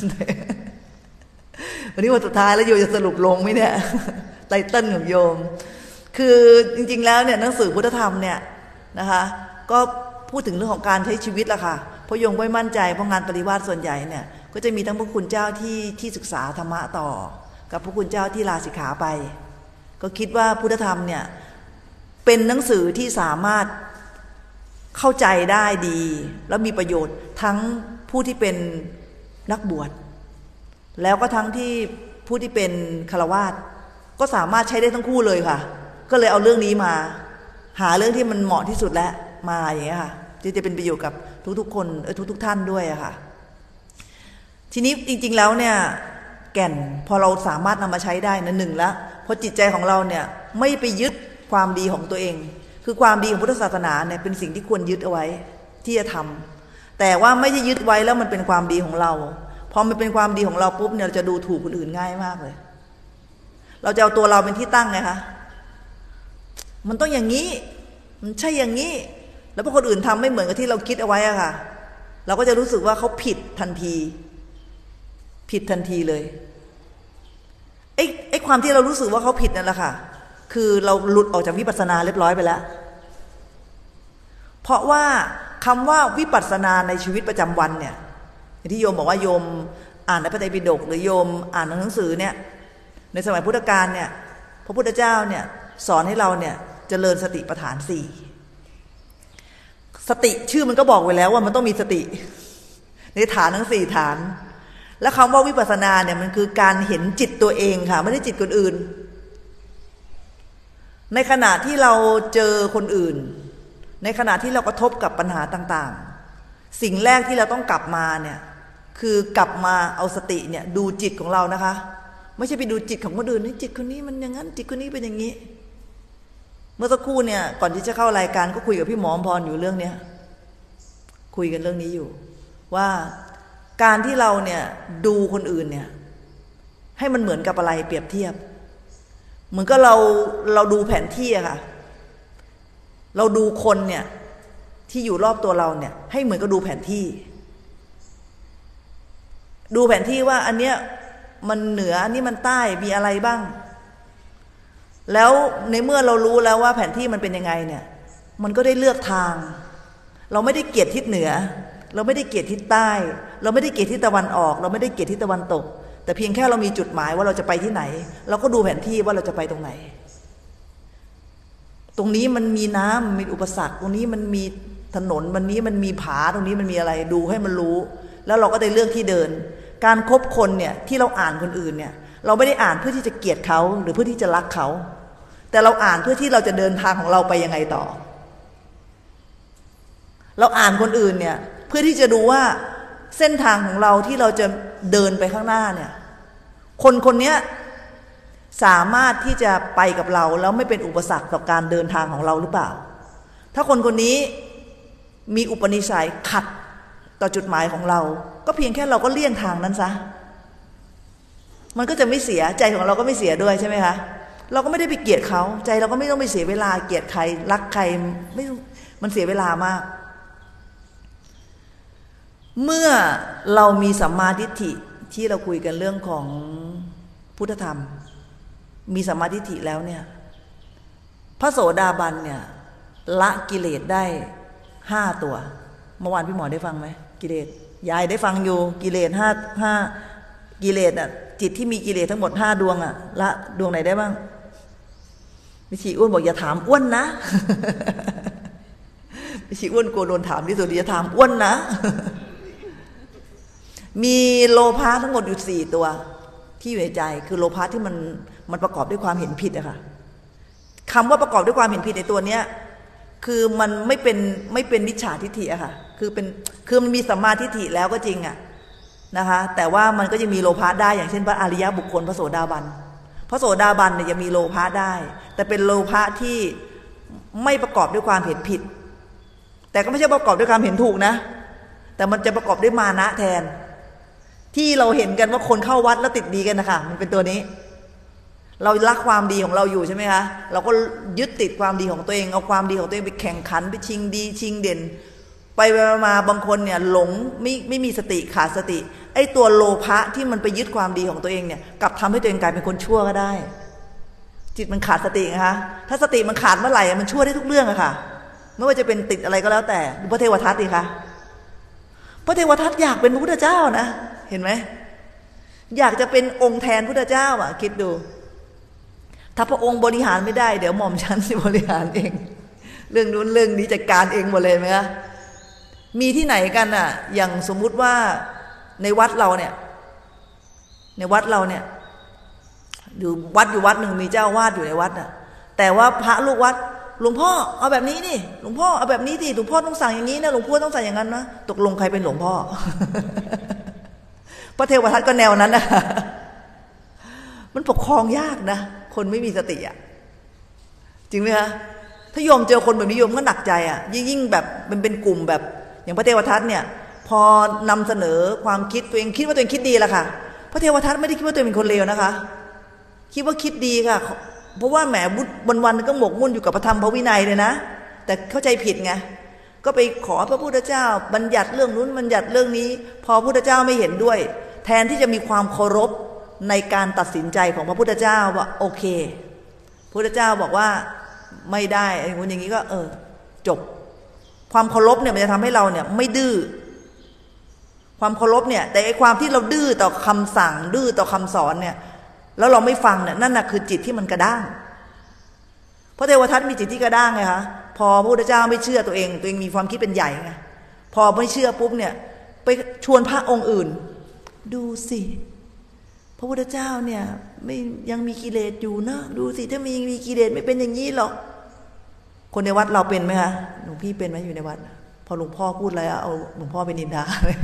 วันนี้วันสุดท้ายแล้วโยมจะสรุปลงไหมเนี่ยไตเติ้ลของโยมคือจริงๆแล้วเนี่ยหนังสือพุทธธรรมเนี่ยนะคะก็พูดถึงเรื่องของการใช้ชีวิตละค่ะเพราะโยมไม่มั่นใจเพราะงานปริวาสส่วนใหญ่เนี่ยก็จะมีทั้งพระคุณเจ้าที่ที่ศึกษาธรรมะต่อกับพระคุณเจ้าที่ลาสิกขาไปก็คิดว่าพุทธธรรมเนี่ยเป็นหนังสือที่สามารถเข้าใจได้ดีแล้วมีประโยชน์ทั้งผู้ที่เป็นนักบวชแล้วก็ทั้งที่ผู้ที่เป็นฆราวาสก็สามารถใช้ได้ทั้งคู่เลยค่ะก็เลยเอาเรื่องนี้มาหาเรื่องที่มันเหมาะที่สุดแล้วมาอย่างเงี้ยค่ะที่จะเป็นประโยชน์กับทุกๆคนเออทุกๆท่านด้วยอะค่ะทีนี้จริงๆแล้วเนี่ยแก่นพอเราสามารถนำมาใช้ได้นะหนึ่งแล้วเพราะจิตใจของเราเนี่ยไม่ไปยึดความดีของตัวเองคือความดีของพุทธศาสนาเนี่ยเป็นสิ่งที่ควรยึดเอาไว้ที่จะทำแต่ว่าไม่ใช่ยึดไว้แล้วมันเป็นความดีของเราพอมันเป็นความดีของเราปุ๊บเนี่ยเราจะดูถูกคนอื่นง่ายมากเลยเราจะเอาตัวเราเป็นที่ตั้งไงคะมันต้องอย่างนี้มันใช่อย่างนี้แล้วพอคนอื่นทำไม่เหมือนกับที่เราคิดเอาไว้อะค่ะเราก็จะรู้สึกว่าเขาผิดทันทีผิดทันทีเลยไอ้ไอ้ความที่เรารู้สึกว่าเขาผิดนั่นแหละค่ะคือเราหลุดออกจากวิปัสสนาเรียบร้อยไปแล้วเพราะว่าคำว่าวิปัสสนาในชีวิตประจำวันเนี่ยที่โยมบอกว่าโยมอ่านในพระไตรปิฎกหรือโยมอ่านหนังสือเนี่ยในสมัยพุทธกาลเนี่ยพระพุทธเจ้าเนี่ยสอนให้เราเนี่ยเจริญสติปัฏฐานสี่สติชื่อมันก็บอกไว้แล้วว่ามันต้องมีสติในฐานทั้งสี่ฐานและคำว่าวิปัสสนาเนี่ยมันคือการเห็นจิตตัวเองค่ะไม่ได้จิตคนอื่นในขณะที่เราเจอคนอื่นในขณะที่เรากระทบกับปัญหาต่างๆสิ่งแรกที่เราต้องกลับมาเนี่ยคือกลับมาเอาสติเนี่ยดูจิตของเรานะคะไม่ใช่ไปดูจิตของคนอื่นนี่จิตคนนี้มันอย่างนั้นจิตคนนี้เป็นอย่างนี้เมื่อสักครู่เนี่ยก่อนที่จะเข้ารายการก็คุยกับพี่หมอพรอยู่เรื่องเนี้ยคุยกันเรื่องนี้อยู่ว่าการที่เราเนี่ยดูคนอื่นเนี่ยให้มันเหมือนกับอะไรเปรียบเทียบเหมือนกับเราเราดูแผนที่อะค่ะเราดูคนเนี่ยที่อยู่รอบตัวเราเนี่ยให้เหมือนกับดูแผนที่ดูแผนที่ว่าอันเนี้ยมันเหนืออันนี้มันใต้มีอะไรบ้างแล้วในเมื่อเรารู้แล้วว่าแผนที่มันเป็นยังไงเนี่ยมันก็ได้เลือกทางเราไม่ได้เกียรติทิศเหนือเราไม่ได้เกียรติทิศใต้เราไม่ได้เกียรติทิศตะวันออกเราไม่ได้เกียรติทิศตะวันตกแต่เพียงแค่เรามีจุดหมายว่าเราจะไปที่ไหนเราก็ดูแผนที่ว่าเราจะไปตรงไหนตรงนี้มันมีน้ำมีอุปสรรคตรงนี้มันมีถนนมันนี้มันมีผาตรงนี้มันมีอะไรดูให้มันรู้แล้วเราก็ได้เลือกที่เดินการคบคนเนี่ยที่เราอ่านคนอื่นเนี่ยเราไม่ได้อ่านเพื่อที่จะเกลียดเขาหรือเพื่อที่จะรักเขาแต่เราอ่านเพื่อที่เราจะเดินทางของเราไปยังไงต่อเราอ่านคนอื่นเนี่ยเพื่อที่จะดูว่าเส้นทางของเราที่เราจะเดินไปข้างหน้าเนี่ยคนคนนี้สามารถที่จะไปกับเราแล้วไม่เป็นอุปสรรคต่อการเดินทางของเราหรือเปล่าถ้าคนคนนี้มีอุปนิสัยขัดต่อจุดหมายของเราก็เพียงแค่เราก็เลี่ยงทางนั้นซะมันก็จะไม่เสียใจของเราก็ไม่เสียด้วยใช่ไหมคะเราก็ไม่ได้ไปเกลียดเขาใจเราก็ไม่ต้องไปเสียเวลาเกลียดใครรักใครไม่มันเสียเวลามากเมื่อเรามีสัมมาทิฏฐิที่เราคุยกันเรื่องของพุทธธรรมมีสัมมาทิฏฐิแล้วเนี่ยพระโสดาบันเนี่ยละกิเลสได้ห้าตัวเมื่อวานพี่หมอได้ฟังไหมกิเลสยายได้ฟังอยู่กิเลสห้าห้ากิเลสอ่ะจิตที่มีกิเลสทั้งหมดห้าดวงอ่ะละดวงไหนได้บ้างมิชีอ้วนบอกอย่าถามอ้วนนะมิชีอ้วนกลัวโดนถามที่สุดอย่าถามอ้วนนะมีโลภะทั้งหมดอยู่สี่ตัวที่อยู่ในใจคือโลภะที่มันมันประกอบด้วยความเห็นผิดอะค่ะคำว่าประกอบด้วยความเห็นผิดในตัวเนี้ยคือมันไม่เป็นไม่เป็นมิจฉาทิฏฐิอะค่ะคือเป็นคือมันมีสัมมาทิฏฐิแล้วก็จริงอะนะคะแต่ว่ามันก็จะมีโลภะได้อย่างเช่นพระอริยบุคคลพระโสดาบันพระโสดาบันเนี่ยจะมีโลภะได้แต่เป็นโลภะที่ไม่ประกอบด้วยความเห็นผิดแต่ก็ไม่ใช่ประกอบด้วยความเห็นถูกนะแต่มันจะประกอบด้วยมานะแทนที่เราเห็นกันว่าคนเข้าวัดแล้วติดดีกันนะคะมันเป็นตัวนี้เรารักความดีของเราอยู่ใช่ไหมคะเราก็ยึดติดความดีของตัวเองเอาความดีของตัวเองไปแข่งขันไปชิงดีชิงเด่นไปมาบางคนเนี่ยหลงไม่ไม่มีสติขาดสติไอ้ตัวโลภะที่มันไปยึดความดีของตัวเองเนี่ยกลับทำให้ตัวเองกลายเป็นคนชั่วก็ได้จิตมันขาดสตินะคะถ้าสติมันขาดเมื่อไหร่มันชั่วได้ทุกเรื่องอะค่ะไม่ว่าจะเป็นติดอะไรก็แล้วแต่ดูพระเทวทัตดิคะพระเทวทัตอยากเป็นพระพุทธเจ้านะเห็นไหมอยากจะเป็นองค์แทนพุทธเจ้าอ่ะคิดดูถ้าพระองค์บริหารไม่ได้เดี๋ยวหม่อมฉันจะบริหารเองเรื่องนู้นเรื่องนี้จัดการเองหมดเลยไหมคะมีที่ไหนกันอ่ะอย่างสมมุติว่าในวัดเราเนี่ยในวัดเราเนี่ยอยู่วัดอยู่วัดหนึ่งมีเจ้าวาดอยู่ในวัดอ่ะแต่ว่าพระลูกวัดหลวงพ่อเอาแบบนี้นี่หลวงพ่อเอาแบบนี้ดิหลวงพ่อต้องสั่งอย่างนี้นะหลวงพ่อต้องสั่งอย่างนั้นนะตกลงใครเป็นหลวงพ่อ พระเทวทัตก็แนวนั้นนะมันปกครองยากนะคนไม่มีสติอ่ะจริงไหมคะถ้าโยมเจอคนแบบนี้โยมก็หนักใจอ่ะยิ่งยิ่งแบบมันเป็นกลุ่มแบบอย่างพระเทวทัตเนี่ยพอนำเสนอความคิดตัวเองคิดว่าตัวเองคิดดีแล้วค่ะพระเทวทัตไม่ได้คิดว่าตัวเองเป็นคนเลวนะคะคิดว่าคิดดีค่ะเพราะว่าแหมวันวันก็หมกมุ่นอยู่กับพระธรรมพระวินัยเลยนะแต่เข้าใจผิดไงก็ไปขอพระพุทธเจ้าบัญญัติเรื่องนู้นบัญญัติเรื่องนี้พอพระพุทธเจ้าไม่เห็นด้วยแทนที่จะมีความเคารพในการตัดสินใจของพระพุทธเจ้าว่าโอเคพระพุทธเจ้าบอกว่าไม่ได้ไอ้คนอย่างนี้ก็เออจบความเคารพเนี่ยมันจะทำให้เราเนี่ยไม่ดื้อความเคารพเนี่ยแต่ไอ้ความที่เราดื้อต่อคำสั่งดื้อต่อคำสอนเนี่ยแล้วเราไม่ฟังเนี่ยนั่นน่ะคือจิตที่มันกระด้างเพราะเทวทัตมีจิตที่กระด้างไงคะพอพระพุทธเจ้าไม่เชื่อตัวเองตัวเองมีความคิดเป็นใหญ่ไงพอไม่เชื่อปุ๊บเนี่ยไปชวนพระองค์อื่นดูสิพระพุทธเจ้าเนี่ยไม่ยังมีกิเลสอยู่นะดูสิถ้ามีมีกิเลสไม่เป็นอย่างนี้หรอกคนในวัดเราเป็นไหมคะหลวงพี่เป็นไหมอยู่ในวัดพอหลวงพ่อพูดอะไรเอาหลวงพ่อเป็นนินทา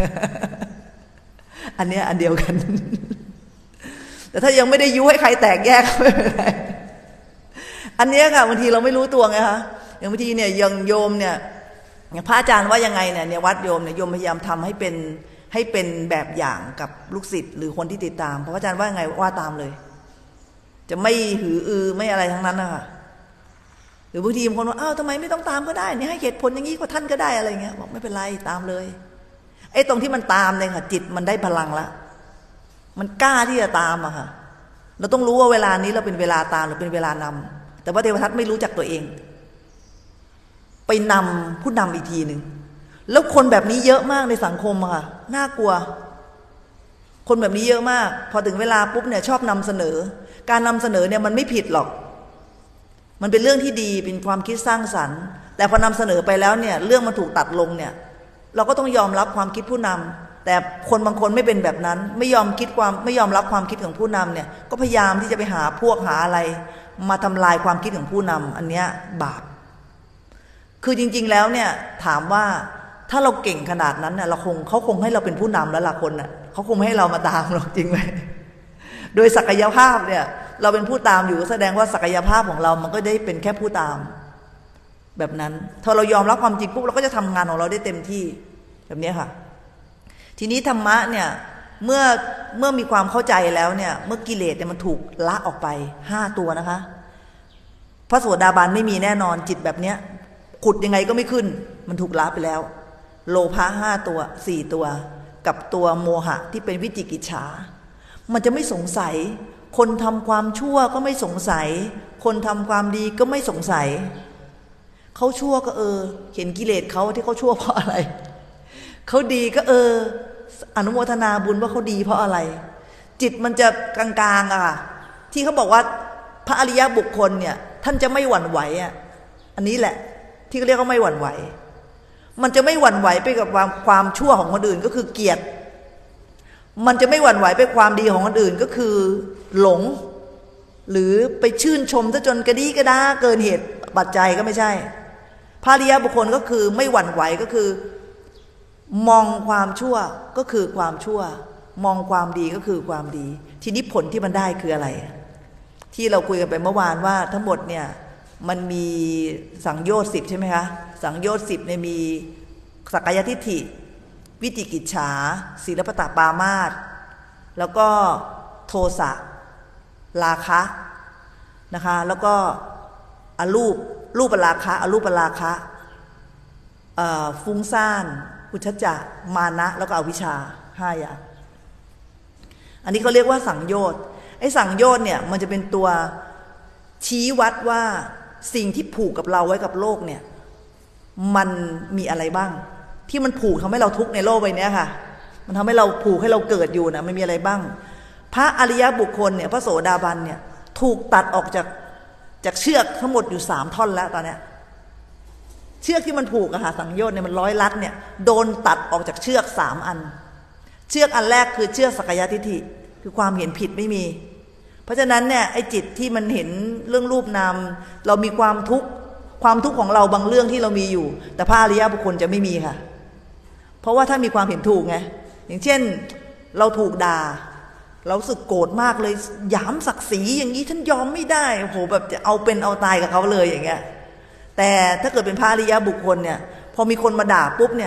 อันเนี้ยอันเดียวกันแต่ถ้ายังไม่ได้ยุให้ใครแตกแยกไม่เป็นไรอันเนี้ยค่ะบางทีเราไม่รู้ตัวไงคะอย่างบางทีเนี่ยยังโยมเนี่ยพระอาจารย์ว่ายังไงเนี่ยในวัดโยมเนี่ยโยมพยายามทำให้เป็นให้เป็นแบบอย่างกับลูกศิษย์หรือคนที่ติดตามพระอาจารย์ว่ายังไงว่าตามเลยจะไม่หืออือไม่อะไรทั้งนั้นนะคะหรือบางทีบางคนว่าอ้าวทำไมไม่ต้องตามก็ได้เนี่ยให้เหตุผลอย่างนี้ก็ท่านก็ได้อะไรเงี้ยบอกไม่เป็นไรตามเลยไอ้ตรงที่มันตามเนี่ยค่ะจิตมันได้พลังละมันกล้าที่จะตามอะค่ะเราต้องรู้ว่าเวลานี้เราเป็นเวลาตามหรือเป็นเวลานำแต่ว่าเทวทัตไม่รู้จักตัวเองไปนำผู้นำอีกทีหนึ่งแล้วคนแบบนี้เยอะมากในสังคมอะค่ะน่ากลัวคนแบบนี้เยอะมากพอถึงเวลาปุ๊บเนี่ยชอบนำเสนอการนำเสนอเนี่ยมันไม่ผิดหรอกมันเป็นเรื่องที่ดีเป็นความคิดสร้างสรรค์แต่พอนำเสนอไปแล้วเนี่ยเรื่องมันถูกตัดลงเนี่ยเราก็ต้องยอมรับความคิดผู้นำแต่คนบางคนไม่เป็นแบบนั้นไม่ยอมคิดความไม่ยอมรับความคิดของผู้นำเนี่ยก็พยายามที่จะไปหาพวกหาอะไรมาทำลายความคิดของผู้นำอันเนี้ยบาปคือจริงๆแล้วเนี่ยถามว่าถ้าเราเก่งขนาดนั้นเนี่ยเราคงเขาคงให้เราเป็นผู้นำแล้วล่ะคนน่ะเขาคงไม่ให้เรามาตามหรอกจริงไหมโดยศักยภาพเนี่ยเราเป็นผู้ตามอยู่แสดงว่าศักยภาพของเรามันก็ได้เป็นแค่ผู้ตามแบบนั้นถ้าเรายอมรับความจริงปุ๊บเราก็จะทำงานของเราได้เต็มที่แบบนี้ค่ะทีนี้ธรรมะเนี่ยเมื่อเมื่อมีความเข้าใจแล้วเนี่ยเมื่อกิเลสเนี่ยมันถูกละออกไปห้าตัวนะคะพระโสดาบันไม่มีแน่นอนจิตแบบเนี้ยขุดยังไงก็ไม่ขึ้นมันถูกละไปแล้วโลภะห้าตัวสี่ตัวกับตัวโมหะที่เป็นวิจิกิจฉามันจะไม่สงสัยคนทำความชั่วก็ไม่สงสัยคนทำความดีก็ไม่สงสัยเขาชั่วก็เออเห็นกิเลสเขาที่เขาชั่วเพราะอะไรเขาดีก็เอออนุโมทนาบุญว่าเขาดีเพราะอะไรจิตมันจะกลางๆอะที่เขาบอกว่าพระอริยบุคคลเนี่ยท่านจะไม่หวั่นไหวอ่ะอันนี้แหละที่เขาเรียกว่าไม่หวั่นไหวมันจะไม่หวั่นไหวไปกับความความชั่วของคนอื่นก็คือเกียรติมันจะไม่หวั่นไหวไปความดีของคนอื่นก็คือหลงหรือไปชื่นชมซะจนกระดี้กระด้าเกินเหตุปัจจัยก็ไม่ใช่พระอริยบุคคลก็คือไม่หวั่นไหวก็คือมองความชั่วก็คือความชั่วมองความดีก็คือความดีทีนี้ผลที่มันได้คืออะไรที่เราคุยกันไปเมื่อวานว่าทั้งหมดเนี่ยมันมีสังโยชน์สิบใช่ไหมคะสังโยชน์สิบเนี่ยมีสักกายทิฏฐิวิจิกิจฉาศีลปตปามาสแล้วก็โทสะราคะนะคะแล้วก็อรูปรูปราคะอรูปราคะฟุ้งซ่านอุทธัจจะมานะแล้วก็อวิชชาห้าอย่างอันนี้เขาเรียกว่าสังโยชน์ไอ้สังโยชน์เนี่ยมันจะเป็นตัวชี้วัดว่าสิ่งที่ผูกกับเราไว้กับโลกเนี่ยมันมีอะไรบ้างที่มันผูกทำให้เราทุกข์ในโลกใบนี้ค่ะมันทำให้เราผูกให้เราเกิดอยู่นะมันมีอะไรบ้างพระอริยบุคคลเนี่ยพระโสดาบันเนี่ยถูกตัดออกจากจากเชือกทั้งหมดอยู่สามท่อนแล้วตอนเนี้ยเชือกที่มันผูกอะค่ะสังโยชน์เนี่ยมันร้อยลัดเนี่ยโดนตัดออกจากเชือกสามอันเชือกอันแรกคือเชือกสักกายทิฏฐิคือความเห็นผิดไม่มีเพราะฉะนั้นเนี่ยไอ้จิตที่มันเห็นเรื่องรูปนามเรามีความทุกข์ความทุกข์ของเราบางเรื่องที่เรามีอยู่แต่พระอริยบุคคลจะไม่มีค่ะเพราะว่าถ้ามีความเห็นถูกไงอย่างเช่นเราถูกด่าเราสึกโกรธมากเลยหยามศักดิ์ศรีอย่างนี้ฉันยอมไม่ได้โอ้โหแบบจะเอาเป็นเอาตายกับเขาเลยอย่างเงี้ยแต่ถ้าเกิดเป็นพระอริยบุคคลเนี่ยพอมีคนมาด่าปุ๊บเนี่ย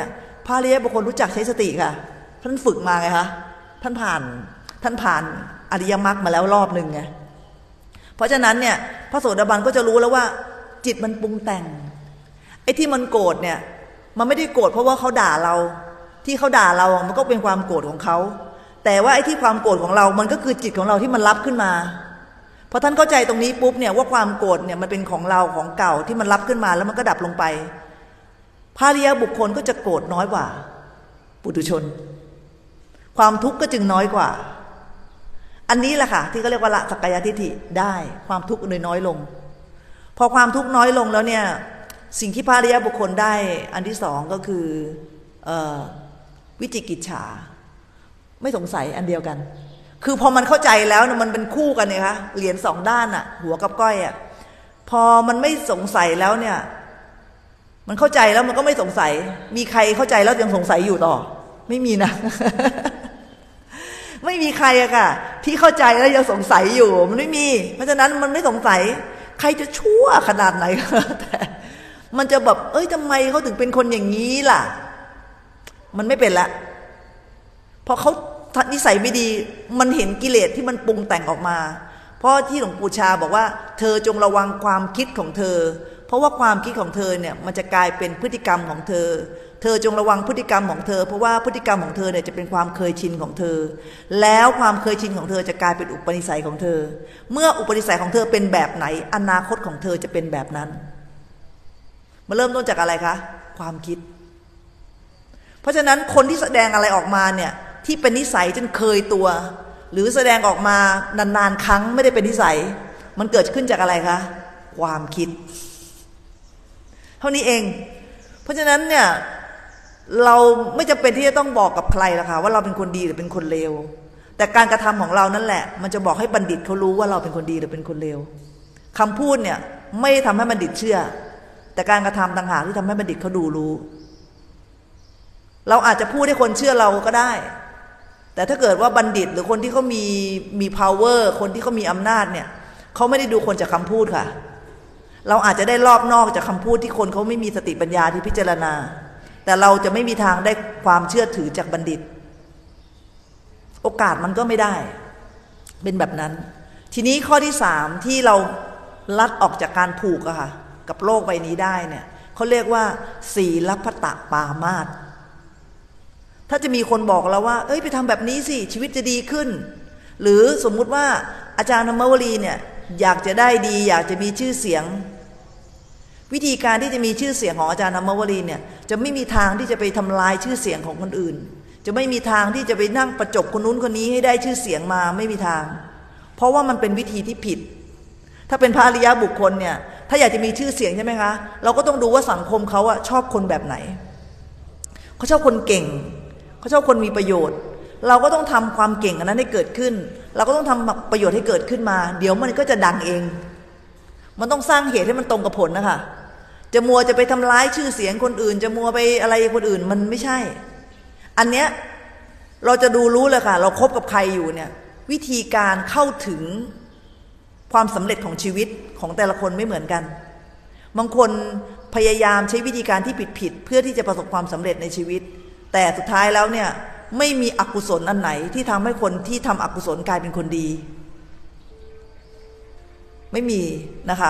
พระอริยบุคคลรู้จักใช้สติค่ะท่านฝึกมาไงคะท่านผ่านท่านผ่านอริยมรรคมาแล้วรอบหนึ่งไงเพราะฉะนั้นเนี่ยพระโสดาบันก็จะรู้แล้วว่าจิตมันปรุงแต่งไอ้ที่มันโกรธเนี่ยมันไม่ได้โกรธเพราะว่าเขาด่าเราที่เขาด่าเรามันก็เป็นความโกรธของเขาแต่ว่าไอ้ที่ความโกรธของเรามันก็คือจิตของเราที่มันรับขึ้นมาพอท่านเข้าใจตรงนี้ปุ๊บเนี่ยว่าความโกรธเนี่ยมันเป็นของเราของเก่าที่มันรับขึ้นมาแล้วมันก็ดับลงไปพระอริยบุคคลก็จะโกรธน้อยกว่าปุถุชนความทุกข์ก็จึงน้อยกว่าอันนี้แหละค่ะที่เขาเรียกว่าละสักกายทิฏฐิได้ความทุกข์เลยน้อยลงพอความทุกข์น้อยลงแล้วเนี่ยสิ่งที่พระอริยบุคคลได้อันที่สองก็คือเอ่อวิจิกิจฉาไม่สงสัยอันเดียวกันคือพอมันเข้าใจแล้วนะมันเป็นคู่กันเนี่ยคะเหรียญสองด้านอะหัวกับก้อยอะพอมันไม่สงสัยแล้วเนี่ยมันเข้าใจแล้วมันก็ไม่สงสัยมีใครเข้าใจแล้วยังสงสัยอยู่ต่อไม่มีนะ ไม่มีใครอะค่ะที่เข้าใจแล้วยังสงสัยอยู่มันไม่มีเพราะฉะนั้นมันไม่สงสัยใครจะชั่วขนาดไหนแต่มันจะแบบเอ้ยทำไมเขาถึงเป็นคนอย่างนี้ล่ะมันไม่เป็นละพอเขานิสัยไม่ดีมันเห็นกิเลสที่มันปรุงแต่งออกมาเพราะที่หลวงปู่ชาบอกว่าเธอจงระวังความคิดของเธอเพราะว่าความคิดของเธอเนี่ยมันจะกลายเป็นพฤติกรรมของเธอเธอจงระวังพฤติกรรมของเธอเพราะว่าพฤติกรรมของเธอเนี่ยจะเป็นความเคยชินของเธอแล้วความเคยชินของเธอจะกลายเป็นอุปนิสัยของเธอเมื่ออุปนิสัยของเธอเป็นแบบไหนอนาคตของเธอจะเป็นแบบนั้นมาเริ่มต้นจากอะไรคะความคิดเพราะฉะนั้นคนที่แสดงอะไรออกมาเนี่ยที่เป็นนิสัยจนเคยตัวหรือแสดงออกมานานๆครั้งไม่ได้เป็นนิสัยมันเกิดขึ้นจากอะไรคะความคิดเท่านี้เองเพราะฉะนั้นเนี่ยเราไม่จำเป็นที่จะต้องบอกกับใครหรอกค่ะว่าเราเป็นคนดีหรือเป็นคนเลวแต่การกระทำของเรานั่นแหละมันจะบอกให้บัณฑิตเขารู้ว่าเราเป็นคนดีหรือเป็นคนเลวคำพูดเนี่ยไม่ทำให้บัณฑิตเชื่อแต่การกระทำต่างหากที่ทำให้บัณฑิตเขาดูรู้เราอาจจะพูดให้คนเชื่อเราก็ได้แต่ถ้าเกิดว่าบัณฑิตหรือคนที่เขามีมี power คนที่เขามีอำนาจเนี่ยเขาไม่ได้ดูคนจากคำพูดค่ะเราอาจจะได้รอบนอกจากคำพูดที่คนเขาไม่มีสติปัญญาที่พิจารณาแต่เราจะไม่มีทางได้ความเชื่อถือจากบัณฑิตโอกาสมันก็ไม่ได้เป็นแบบนั้นทีนี้ข้อที่สามที่เราลัดออกจากการผูกอะค่ะกับโลกใบนี้ได้เนี่ยเขาเรียกว่าศีลพัตตปามาสถ้าจะมีคนบอกเราว่าเอ้ยไปทำแบบนี้สิชีวิตจะดีขึ้นหรือสมมุติว่าอาจารย์ธรรมวลีเนี่ยอยากจะได้ดีอยากจะมีชื่อเสียงวิธีการที่จะมีชื่อเสียงของอาจารย์ธรรมวลีเนี่ยจะไม่มีทางที่จะไปทำลายชื่อเสียงของคนอื่นจะไม่มีทางที่จะไปนั่งประจบคนนู้นคนนี้ให้ได้ชื่อเสียงมาไม่มีทางเพราะว่ามันเป็นวิธีที่ผิดถ้าเป็นพระอริยบุคคลเนี่ยถ้าอยากจะมีชื่อเสียงใช่ไหมคะเราก็ต้องดูว่าสังคมเขาอะชอบคนแบบไหนเขาชอบคนเก่งเขาชอบคนมีประโยชน์เราก็ต้องทำความเก่งอันนั้นให้เกิดขึ้นเราก็ต้องทำประโยชน์ให้เกิดขึ้นมาเดี๋ยวมันก็จะดังเองมันต้องสร้างเหตุให้มันตรงกับผลนะคะจะมัวจะไปทำร้ายชื่อเสียงคนอื่นจะมัวไปอะไรคนอื่นมันไม่ใช่อันเนี้ยเราจะดูรู้เลยค่ะเราคบกับใครอยู่เนี่ยวิธีการเข้าถึงความสำเร็จของชีวิตของแต่ละคนไม่เหมือนกันบางคนพยายามใช้วิธีการที่ผิดๆเพื่อที่จะประสบความสำเร็จในชีวิตแต่สุดท้ายแล้วเนี่ยไม่มีอกุศลอันไหนที่ทำให้คนที่ทำอกุศลกลายเป็นคนดีไม่มีนะคะ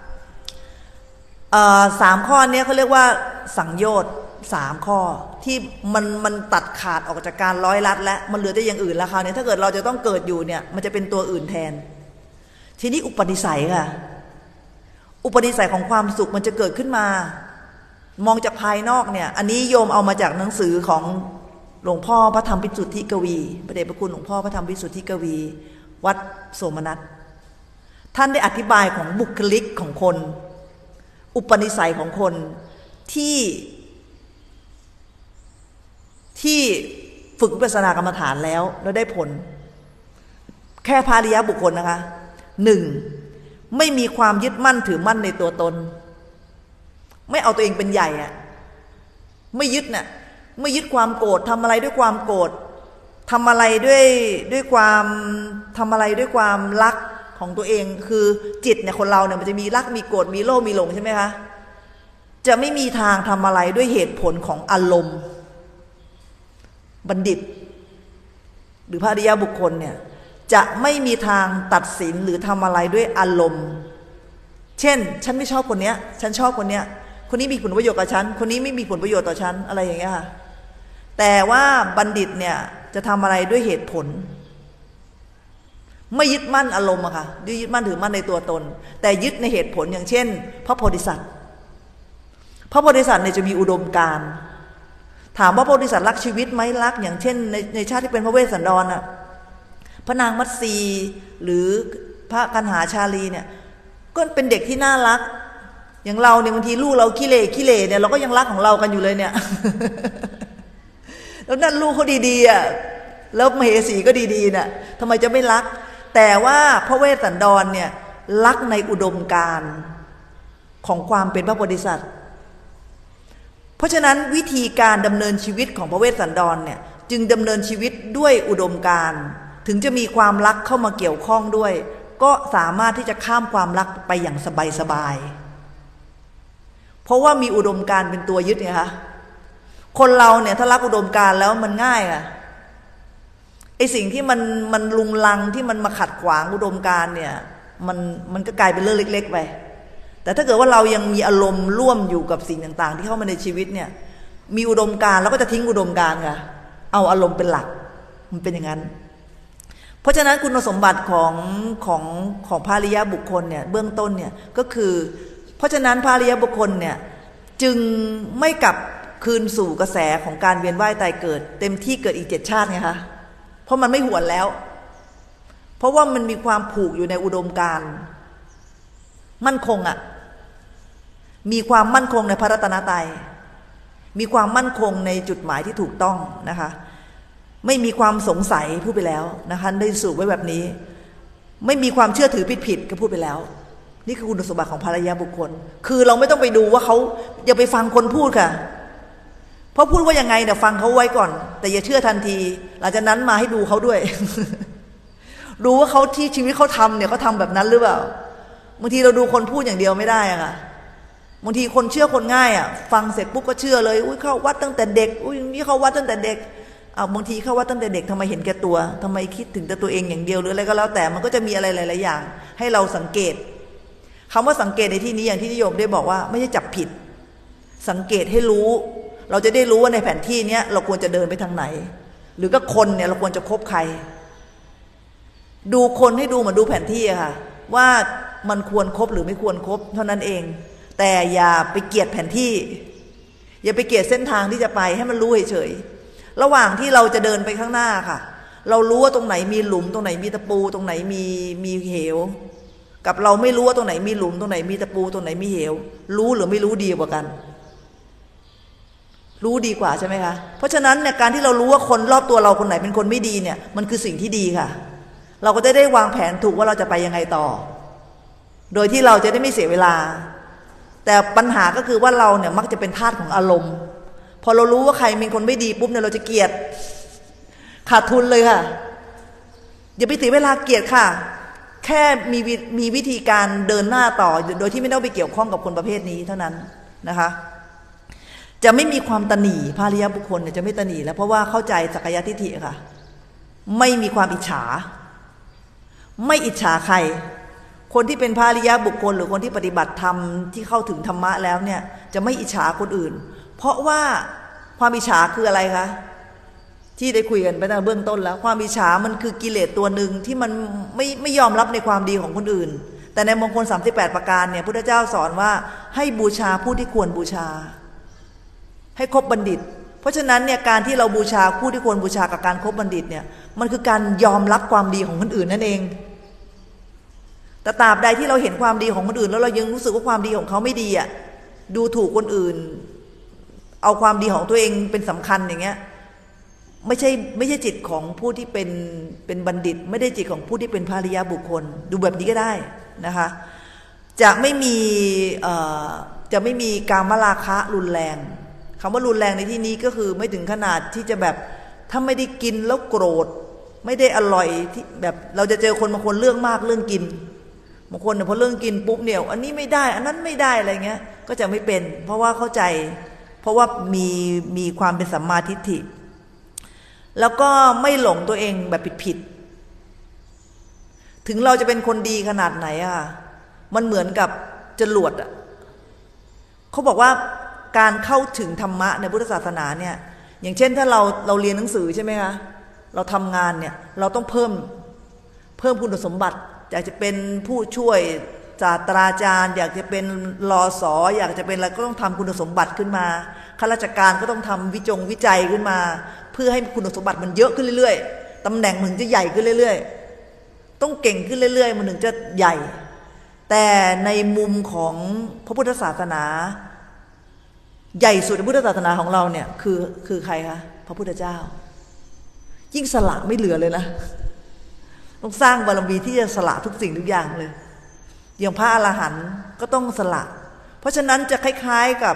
สามข้อนี้เขาเรียกว่าสังโยชน์สามข้อที่มันมันตัดขาดออกจากการร้อยลัดและมันเหลือแต่อย่างอื่นแล้วคราวนี้ถ้าเกิดเราจะต้องเกิดอยู่เนี่ยมันจะเป็นตัวอื่นแทนทีนี้อุปนิสัยค่ะอุปนิสัยของความสุขมันจะเกิดขึ้นมามองจากภายนอกเนี่ยอันนี้โยมเอามาจากหนังสือของหลวงพ่อพระธรรมวิสุทธิกวีพระเดชพระคุณหลวงพ่อพระธรรมวิสุทธิกวีวัดโสมนัสท่านได้อธิบายของบุคลิกของคนอุปนิสัยของคนที่ที่ฝึกวิปัสสนากรรมฐานแล้วแล้วได้ผลแค่พระอริยบุคคลนะคะหนึ่งไม่มีความยึดมั่นถือมั่นในตัวตนไม่เอาตัวเองเป็นใหญ่อะไม่ยึดน่ะไม่ยึดความโกรธทำอะไรด้วยความโกรธทำอะไรด้วยด้วยความทำอะไรด้วยความรักของตัวเองคือจิตเนี่ยคนเราเนี่ยมันจะมีรักมีโกรธมีโลภมีหลงใช่ไหมคะจะไม่มีทางทำอะไรด้วยเหตุผลของอารมณ์บัณฑิตหรือพระอริยบุคคลเนี่ยจะไม่มีทางตัดสินหรือทำอะไรด้วยอารมณ์เช่นฉันไม่ชอบคนเนี้ยฉันชอบคนเนี้ยคนนี้มีผลประโยชน์กับฉันคนนี้ไม่มีผลประโยชน์ต่อฉันอะไรอย่างเงี้ยค่ะแต่ว่าบัณฑิตเนี่ยจะทำอะไรด้วยเหตุผลไม่ยึดมั่นอารมณ์อะค่ะยึดมั่นถือมั่นในตัวตนแต่ยึดในเหตุผลอย่างเช่นพระโพธิสัตว์พระโพธิสัตว์เนี่ยจะมีอุดมการณ์ถามว่าพระโพธิสัตว์รักชีวิตไหมรักอย่างเช่นในในชาติที่เป็นพระเวสสันดรอะพระนางมัตสีหรือพระกันหาชาลีเนี่ยก็เป็นเด็กที่น่ารักอย่างเราเนี่ยบางทีลูกเราขี้เละขี้เละเนี่ยเราก็ยังรักของเรากันอยู่เลยเนี่ย แล้วนั่นลูกเขาดีๆอ่ะแล้วมเหสีก็ดีๆเนี่ยทำไมจะไม่รักแต่ว่าพระเวสสันดรเนี่ยรักในอุดมการณ์ของความเป็นพระโพธิสัตว์เพราะฉะนั้นวิธีการดำเนินชีวิตของพระเวสสันดรเนี่ยจึงดำเนินชีวิตด้วยอุดมการณ์ถึงจะมีความรักเข้ามาเกี่ยวข้องด้วยก็สามารถที่จะข้ามความรักไปอย่างสบายๆเพราะว่ามีอุดมการณ์เป็นตัวยึดไงคะคนเราเนี่ยถ้ารักอุดมการณ์แล้วมันง่ายอะไอสิ่งที่มันมันลุงลังที่มันมาขัดขวางอุดมการณ์เนี่ยมันมันก็กลายเป็นเรื่องเล็กๆไปแต่ถ้าเกิดว่าเรายังมีอารมณ์ร่วมอยู่กับสิ่งต่างๆที่เข้ามาในชีวิตเนี่ยมีอุดมการณ์แล้วก็จะทิ้งอุดมการณ์ค่ะเอาอารมณ์เป็นหลักมันเป็นอย่างนั้นเพราะฉะนั้นคุณสมบัติของของของพระอริยบุคคลเนี่ยเบื้องต้นเนี่ยก็คือเพราะฉะนั้นพระอริยบุคคลเนี่ยจึงไม่กลับคืนสู่กระแสของการเวียนว่ายตายเกิดเต็มที่เกิดอีกเจ็ดชาติไงคะเพราะมันไม่หวนแล้วเพราะว่ามันมีความผูกอยู่ในอุดมการณ์มั่นคงอะมีความมั่นคงในพระรัตนตรัยมีความมั่นคงในจุดหมายที่ถูกต้องนะคะไม่มีความสงสัยพูดไปแล้วนะคะได้สูบไว้แบบนี้ไม่มีความเชื่อถือผิดๆก็พูดไปแล้วนี่คือคุณสมบัติของพระอริยบุคคลคือเราไม่ต้องไปดูว่าเขาอย่าไปฟังคนพูดค่ะเพราะพูดว่ายังไงเดี๋ยวฟังเขาไว้ก่อนแต่อย่าเชื่อทันทีหลังจากนั้นมาให้ดูเขาด้วย ดูว่าเขาที่ชีวิตเขาทำเนี่ยเขาทำแบบนั้นหรือเปล่าบางทีเราดูคนพูดอย่างเดียวไม่ได้อะค่ะบางทีคนเชื่อคนง่ายอะฟังเสร็จปุ๊บก็เชื่อเลยอุ้ยเข้าวัดตั้งแต่เด็กอุ้ยนี่เข้าวัดตั้งแต่เด็กเอาบางทีเข้าวัดตั้งแต่เด็กทำไมเห็นแก่ตัวทำไมคิดถึงแต่ตัวเองอย่างเดียวหรืออะไรก็แล้วแต่มันก็จะมีอะไรหลายๆอย่างให้เราสังเกตคำว่าสังเกตในที่นี้อย่างที่นิยมได้บอกว่าไม่ใช่จับผิดสังเกตให้รู้เราจะได้รู้ว่าในแผนที่นี้เราควรจะเดินไปทางไหนหรือก็คนเนี่ยเราควรจะคบใครดูคนให้ดูเหมือนดูแผนที่อะค่ะว่ามันควรคบหรือไม่ควรคบเท่านั้นเองแต่อย่าไปเกลียดแผนที่อย่าไปเกลียดเส้นทางที่จะไปให้มันรู้เฉยๆระหว่างที่เราจะเดินไปข้างหน้าค่ะเรารู้ว่าตรงไหนมีหลุมตรงไหนมีตะปูตรงไหนมีมีเหวกับเราไม่รู้ว่าตรงไหนมีหลุมตรงไหนมีตะปูตรงไหนมีเหวรู้หรือไม่รู้ดีกว่ากันรู้ดีกว่าใช่ไหมคะเพราะฉะนั้นเนี่ยการที่เรารู้ว่าคนรอบตัวเราคนไหนเป็นคนไม่ดีเนี่ยมันคือสิ่งที่ดีค่ะเราก็จะได้วางแผนถูกว่าเราจะไปยังไงต่อโดยที่เราจะได้ไม่เสียเวลาแต่ปัญหาก็คือว่าเราเนี่ยมักจะเป็นทาสของอารมณ์พอเรารู้ว่าใครเป็นคนไม่ดีปุ๊บเนี่ยเราจะเกลียดขาดทุนเลยค่ะอย่าไปเสียเวลาเกลียดค่ะแค่มีมีวิธีการเดินหน้าต่อโดยที่ไม่ต้องไปเกี่ยวข้องกับคนประเภทนี้เท่านั้นนะคะจะไม่มีความตนีพระอริยบุคคลเนี่ยจะไม่ตนีแล้วเพราะว่าเข้าใจสักยทิฏฐิค่ะไม่มีความอิจฉาไม่อิจฉาใครคนที่เป็นพระอริยบุคคลหรือคนที่ปฏิบัติธรรมที่เข้าถึงธรรมะแล้วเนี่ยจะไม่อิจฉาคนอื่นเพราะว่าความอิจฉาคืออะไรคะที่ได้คุยกันไปตั้งแต่เบื้องต้นแล้วความอิจฉามันคือกิเลสตัวหนึ่งที่มันไม่ไม่ยอมรับในความดีของคนอื่นแต่ในมงคลสามสิบแปดประการเนี่ยพุทธเจ้าสอนว่าให้บูชาผู้ที่ควรบูชาให้คบบัณฑิตเพราะฉะนั้นเนี่ยการที่เราบูชาผู้ที่ควรบูชากับการคบบัณฑิตเนี่ยมันคือการยอมรับความดีของคนอื่นนั่นเองแต่ตราบใดที่เราเห็นความดีของคนอื่นแล้วเรายังรู้สึกว่าความดีของเขาไม่ดีอ่ะดูถูกคนอื่นเอาความดีของตัวเองเป็นสำคัญอย่างเงี้ยไม่ใช่ไม่ใช่จิตของผู้ที่เป็นเป็นบัณฑิตไม่ได้จิตของผู้ที่เป็นพระอริยบุคคลดูแบบนี้ก็ได้นะคะจะไม่มีเอ่อจะไม่มีกามราคะรุนแรงคำว่ารุนแรงในที่นี้ก็คือไม่ถึงขนาดที่จะแบบถ้าไม่ได้กินแล้วโกรธไม่ได้อร่อยที่แบบเราจะเจอคนบางคนเรื่องมากเรื่องกินบางคนเนี่ยพอเรื่องกินปุ๊บเนี่ยอันนี้ไม่ได้อันนั้นไม่ได้อะไรเงี้ยก็จะไม่เป็นเพราะว่าเข้าใจเพราะว่ามีมีความเป็นสัมมาทิฏฐิแล้วก็ไม่หลงตัวเองแบบผิดๆถึงเราจะเป็นคนดีขนาดไหนอะมันเหมือนกับจรวดอะเขาบอกว่าการเข้าถึงธรรมะในพุทธศาสนาเนี่ยอย่างเช่นถ้าเราเราเรียนหนังสือใช่ไหมคะเราทำงานเนี่ยเราต้องเพิ่มเพิ่มคุณสมบัติอยากจะเป็นผู้ช่วยศาสตราจารย์อยากจะเป็นรอสออยากจะเป็นอะไรก็ต้องทำคุณสมบัติขึ้นมาข้าราชการก็ต้องทำวิจงวิจัยขึ้นมาเพื่อให้คุณสมบัติมันเยอะขึ้นเรื่อยๆตำแหน่งมันจะใหญ่ขึ้นเรื่อยๆต้องเก่งขึ้นเรื่อยๆมันถึงจะใหญ่แต่ในมุมของพระพุทธศาสนาใหญ่สุดในพุทธศาสนาของเราเนี่ยคือคือใครคะพระพุทธเจ้ายิ่งสละไม่เหลือเลยนะต้องสร้างบารมีที่จะสละทุกสิ่งทุกอย่างเลยอย่างพระอรหันต์ก็ต้องสละเพราะฉะนั้นจะคล้ายๆกับ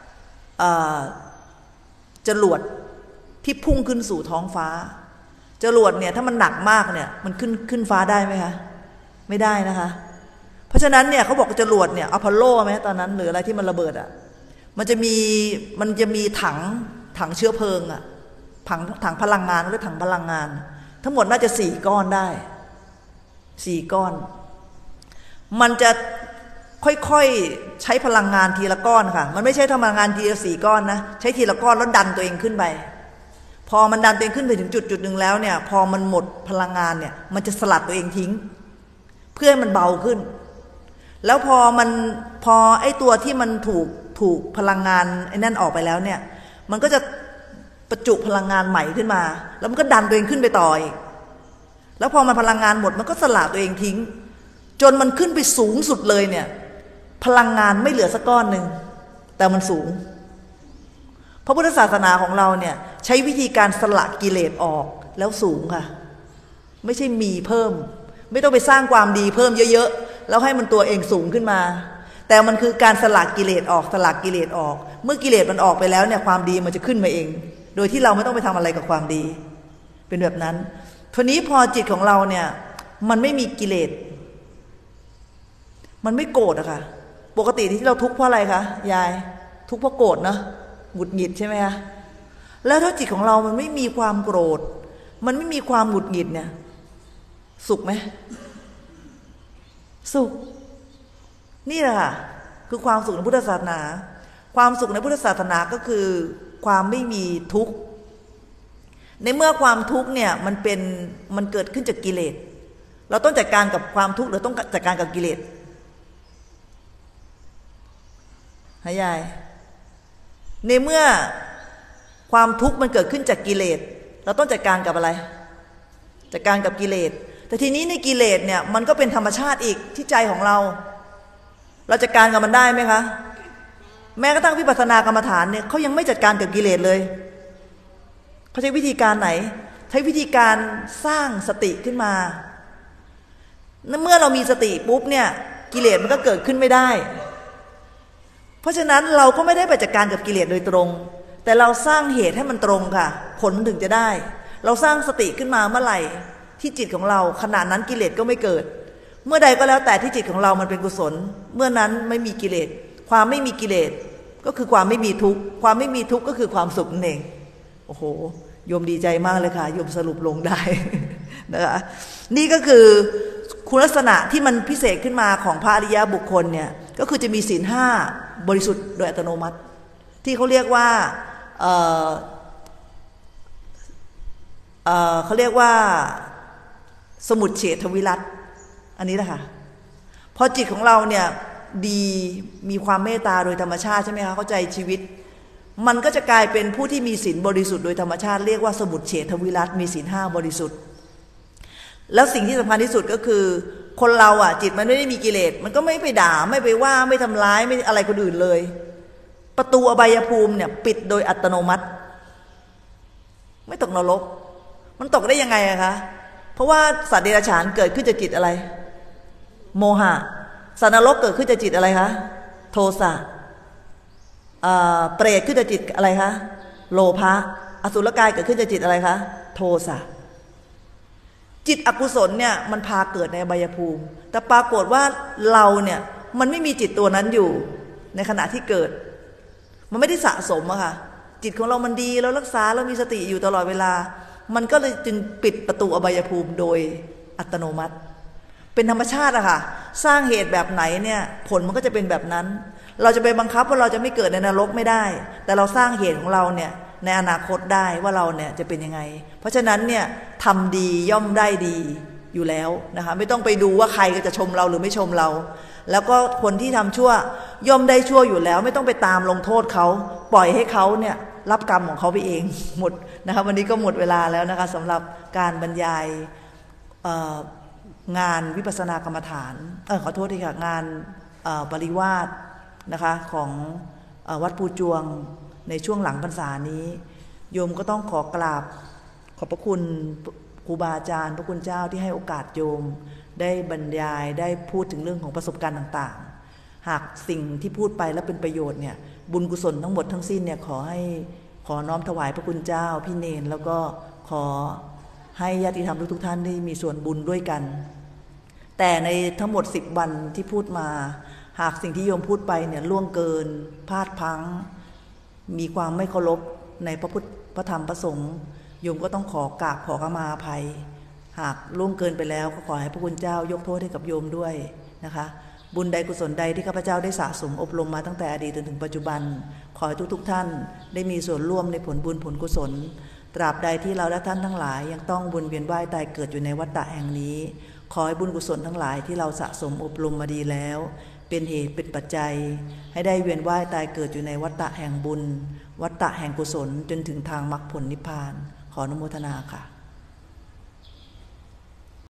จรวดที่พุ่งขึ้นสู่ท้องฟ้าจรวดเนี่ยถ้ามันหนักมากเนี่ยมันขึ้นขึ้นฟ้าได้ไหมคะไม่ได้นะคะเพราะฉะนั้นเนี่ยเขาบอกจรวดเนี่ยอพอลโลไหมตอนนั้นหรืออะไรที่มันระเบิดอ่ะมันจะมีมันจะมีถังถังเชื้อเพลิงอ่ะถังถังพลังงานหรือถังพลังงานทั้งหมดน่าจะสี่ก้อนได้สี่ก้อนมันจะค่อยๆใช้พลังงานทีละก้อนค่ะมันไม่ใช่พลังงานทีละสี่ก้อนนะใช้ทีละก้อนแล้วดันตัวเองขึ้นไปพอมันดันตัวเองขึ้นไปถึงจุดจุดหนึ่งแล้วเนี่ยพอมันหมดพลังงานเนี่ยมันจะสลัดตัวเองทิ้งเพื่อให้มันเบาขึ้นแล้วพอมันพอไอ้ตัวที่มันถูกถูกพลังงานไอ้นั่นออกไปแล้วเนี่ยมันก็จะประจุพลังงานใหม่ขึ้นมาแล้วมันก็ดันตัวเองขึ้นไปต่ออีกแล้วพอมันพลังงานหมดมันก็สละตัวเองทิ้งจนมันขึ้นไปสูงสุดเลยเนี่ยพลังงานไม่เหลือสักก้อนหนึ่งแต่มันสูงพระพุทธศาสนาของเราเนี่ยใช้วิธีการสละกิเลสออกแล้วสูงค่ะไม่ใช่มีเพิ่มไม่ต้องไปสร้างความดีเพิ่มเยอะๆแล้วให้มันตัวเองสูงขึ้นมาแต่มันคือการสละกิเลสออกสละกิเลสออกเมื่อกิเลสมันออกไปแล้วเนี่ยความดีมันจะขึ้นมาเองโดยที่เราไม่ต้องไปทำอะไรกับความดีเป็นแบบนั้นทีนี้พอจิตของเราเนี่ยมันไม่มีกิเลสมันไม่โกรธอะค่ะปกติที่เราทุกข์เพราะอะไรคะยายทุกข์เพราะโกรธเนาะหงุดหงิดใช่ไหมคะแล้วถ้าจิตของเรามันไม่มีความโกรธมันไม่มีความหงุดหงิดเนี่ยสุขไหมสุขนี่แหละค่ะคือความสุขในพุทธศาสนาความสุขในพุทธศาสนาก็คือความไม่มีทุกข์ในเมื่อความทุกข์เนี่ยมันเป็นมันเกิดขึ้นจากกิเลสเราต้องจัดการกับความทุกข์หรือต้องจัดการกับกิเลสหายายในเมื่อความทุกข์มันเกิดขึ้นจากกิเลสเราต้องจัดการกับอะไรจัดการกับกิเลสแต่ทีนี้ในกิเลสเนี่ยมันก็เป็นธรรมชาติอีกที่ใจของเราเราจัดการกับมันได้ไหมคะแม้กระทั่งวิปัสสนากรรมฐานเนี่ยเขายังไม่จัดการกับกิเลสเลยเขาใช้วิธีการไหนใช้วิธีการสร้างสติขึ้นมาเมื่อเรามีสติปุ๊บเนี่ยกิเลสมันก็เกิดขึ้นไม่ได้เพราะฉะนั้นเราก็ไม่ได้ไปจัดการกับกิเลสโดยตรงแต่เราสร้างเหตุให้มันตรงค่ะผลถึงจะได้เราสร้างสติขึ้นมาเมื่อไหร่ที่จิตของเราขณะนั้นกิเลสก็ไม่เกิดเมื่อใดก็แล้วแต่ที่จิตของเรามันเป็นกุศลเมื่อนั้นไม่มีกิเลสความไม่มีกิเลสก็คือความไม่มีทุกข์ความไม่มีทุกข์ก็คือความสุขนั่นเองโอ้โหโยมดีใจมากเลยค่ะโยมสรุปลงได้นะคะนี่ก็คือคุณลักษณะที่มันพิเศษขึ้นมาของพระอริยบุคคลเนี่ยก็คือจะมีศีลห้าบริสุทธิ์โดยอัตโนมัติที่เขาเรียกว่าเอ่อเอ่อเขาเรียกว่าสมุจเฉทวิรัติอันนี้แหละค่ะพอจิตของเราเนี่ยดีมีความเมตตาโดยธรรมชาติใช่ไหมคะเข้าใจชีวิตมันก็จะกลายเป็นผู้ที่มีศีลบริสุทธิ์โดยธรรมชาติเรียกว่าสมุจเฉทวิรัติมีศีลห้าบริสุทธิ์แล้วสิ่งที่สำคัญที่สุดก็คือคนเราอ่ะจิตมันไม่ได้มีกิเลสมันก็ไม่ไปด่าไม่ไปว่าไม่ทำร้ายไม่อะไรคนอื่นเลยประตูอบายภูมิเนี่ยปิดโดยอัตโนมัติไม่ตกนรกมันตกได้ยังไงอะคะเพราะว่าสัตว์เดรัจฉานเกิดขึ้นจากจิตอะไรโมหะสัตว์นรกเกิดขึ้นจากจิตอะไรคะโทสะเปรตขึ้นจากจิตอะไรคะโลภะอสุรกายเกิดขึ้นจากจิตอะไรคะโทสะจิตอกุศลเนี่ยมันพาเกิดในอบายภูมิแต่ปรากฏว่าเราเนี่ยมันไม่มีจิตตัวนั้นอยู่ในขณะที่เกิดมันไม่ได้สะสมอะค่ะจิตของเรามันดีเรารักษาเรามีสติอยู่ตลอดเวลามันก็เลยจึงปิดประตูอบายภูมิโดยอัตโนมัติเป็นธรรมชาติอะค่ะสร้างเหตุแบบไหนเนี่ยผลมันก็จะเป็นแบบนั้นเราจะไปบังคับว่าเราจะไม่เกิดในนรกไม่ได้แต่เราสร้างเหตุของเราเนี่ยในอนาคตได้ว่าเราเนี่ยจะเป็นยังไงเพราะฉะนั้นเนี่ยทำดีย่อมได้ดีอยู่แล้วนะคะไม่ต้องไปดูว่าใครก็จะชมเราหรือไม่ชมเราแล้วก็คนที่ทำชั่วย่อมได้ชั่วอยู่แล้วไม่ต้องไปตามลงโทษเขาปล่อยให้เขาเนี่ยรับกรรมของเขาไปเองหมดนะคะวันนี้ก็หมดเวลาแล้วนะคะสำหรับการบรรยายงานวิปัสสนากรรมฐานเออขอโทษทีค่ะงานปริวาสนะคะของวัดปูจวงในช่วงหลังพรรษานี้โยมก็ต้องขอกราบขอบพระคุณครูบาอาจารย์พระคุณเจ้าที่ให้โอกาสโยมได้บรรยายได้พูดถึงเรื่องของประสบการณ์ต่างๆหากสิ่งที่พูดไปแล้วเป็นประโยชน์เนี่ยบุญกุศลทั้งหมดทั้งสิ้นเนี่ยขอให้ขอน้อมถวายพระคุณเจ้าพี่เนรแล้วก็ขอให้ญาติธรรมทุกๆท่านได้มีส่วนบุญด้วยกันแต่ในทั้งหมดสิบวันที่พูดมาหากสิ่งที่โยมพูดไปเนี่ยล่วงเกินพลาดพลั้งมีความไม่เคารพในพระพุทธพระธรรมพระสงฆ์โยมก็ต้องขอกราบขอขมาอภัยหากล่วงเกินไปแล้วก็ขอให้พระคุณเจ้ายกโทษให้กับโยมด้วยนะคะบุญใดกุศลใดที่ข้าพเจ้าได้สะสมอบรมมาตั้งแต่อดีตจนถึงปัจจุบันขอให้ทุกๆท่านได้มีส่วนร่วมในผลบุญผลกุศลตราบใดที่เราและท่านทั้งหลายยังต้องวนเวียนว่ายตายเกิดอยู่ในวัฏฏะแห่งนี้ขอให้บุญกุศลทั้งหลายที่เราสะสมอบรมมาดีแล้วเป็นเหตุเป็นปัจจัยให้ได้เวียนว่ายตายเกิดอยู่ในวัฏฏะแห่งบุญวัฏฏะแห่งกุศลจนถึงทางมรรคผลนิพพานขออนุโมทนาค่ะ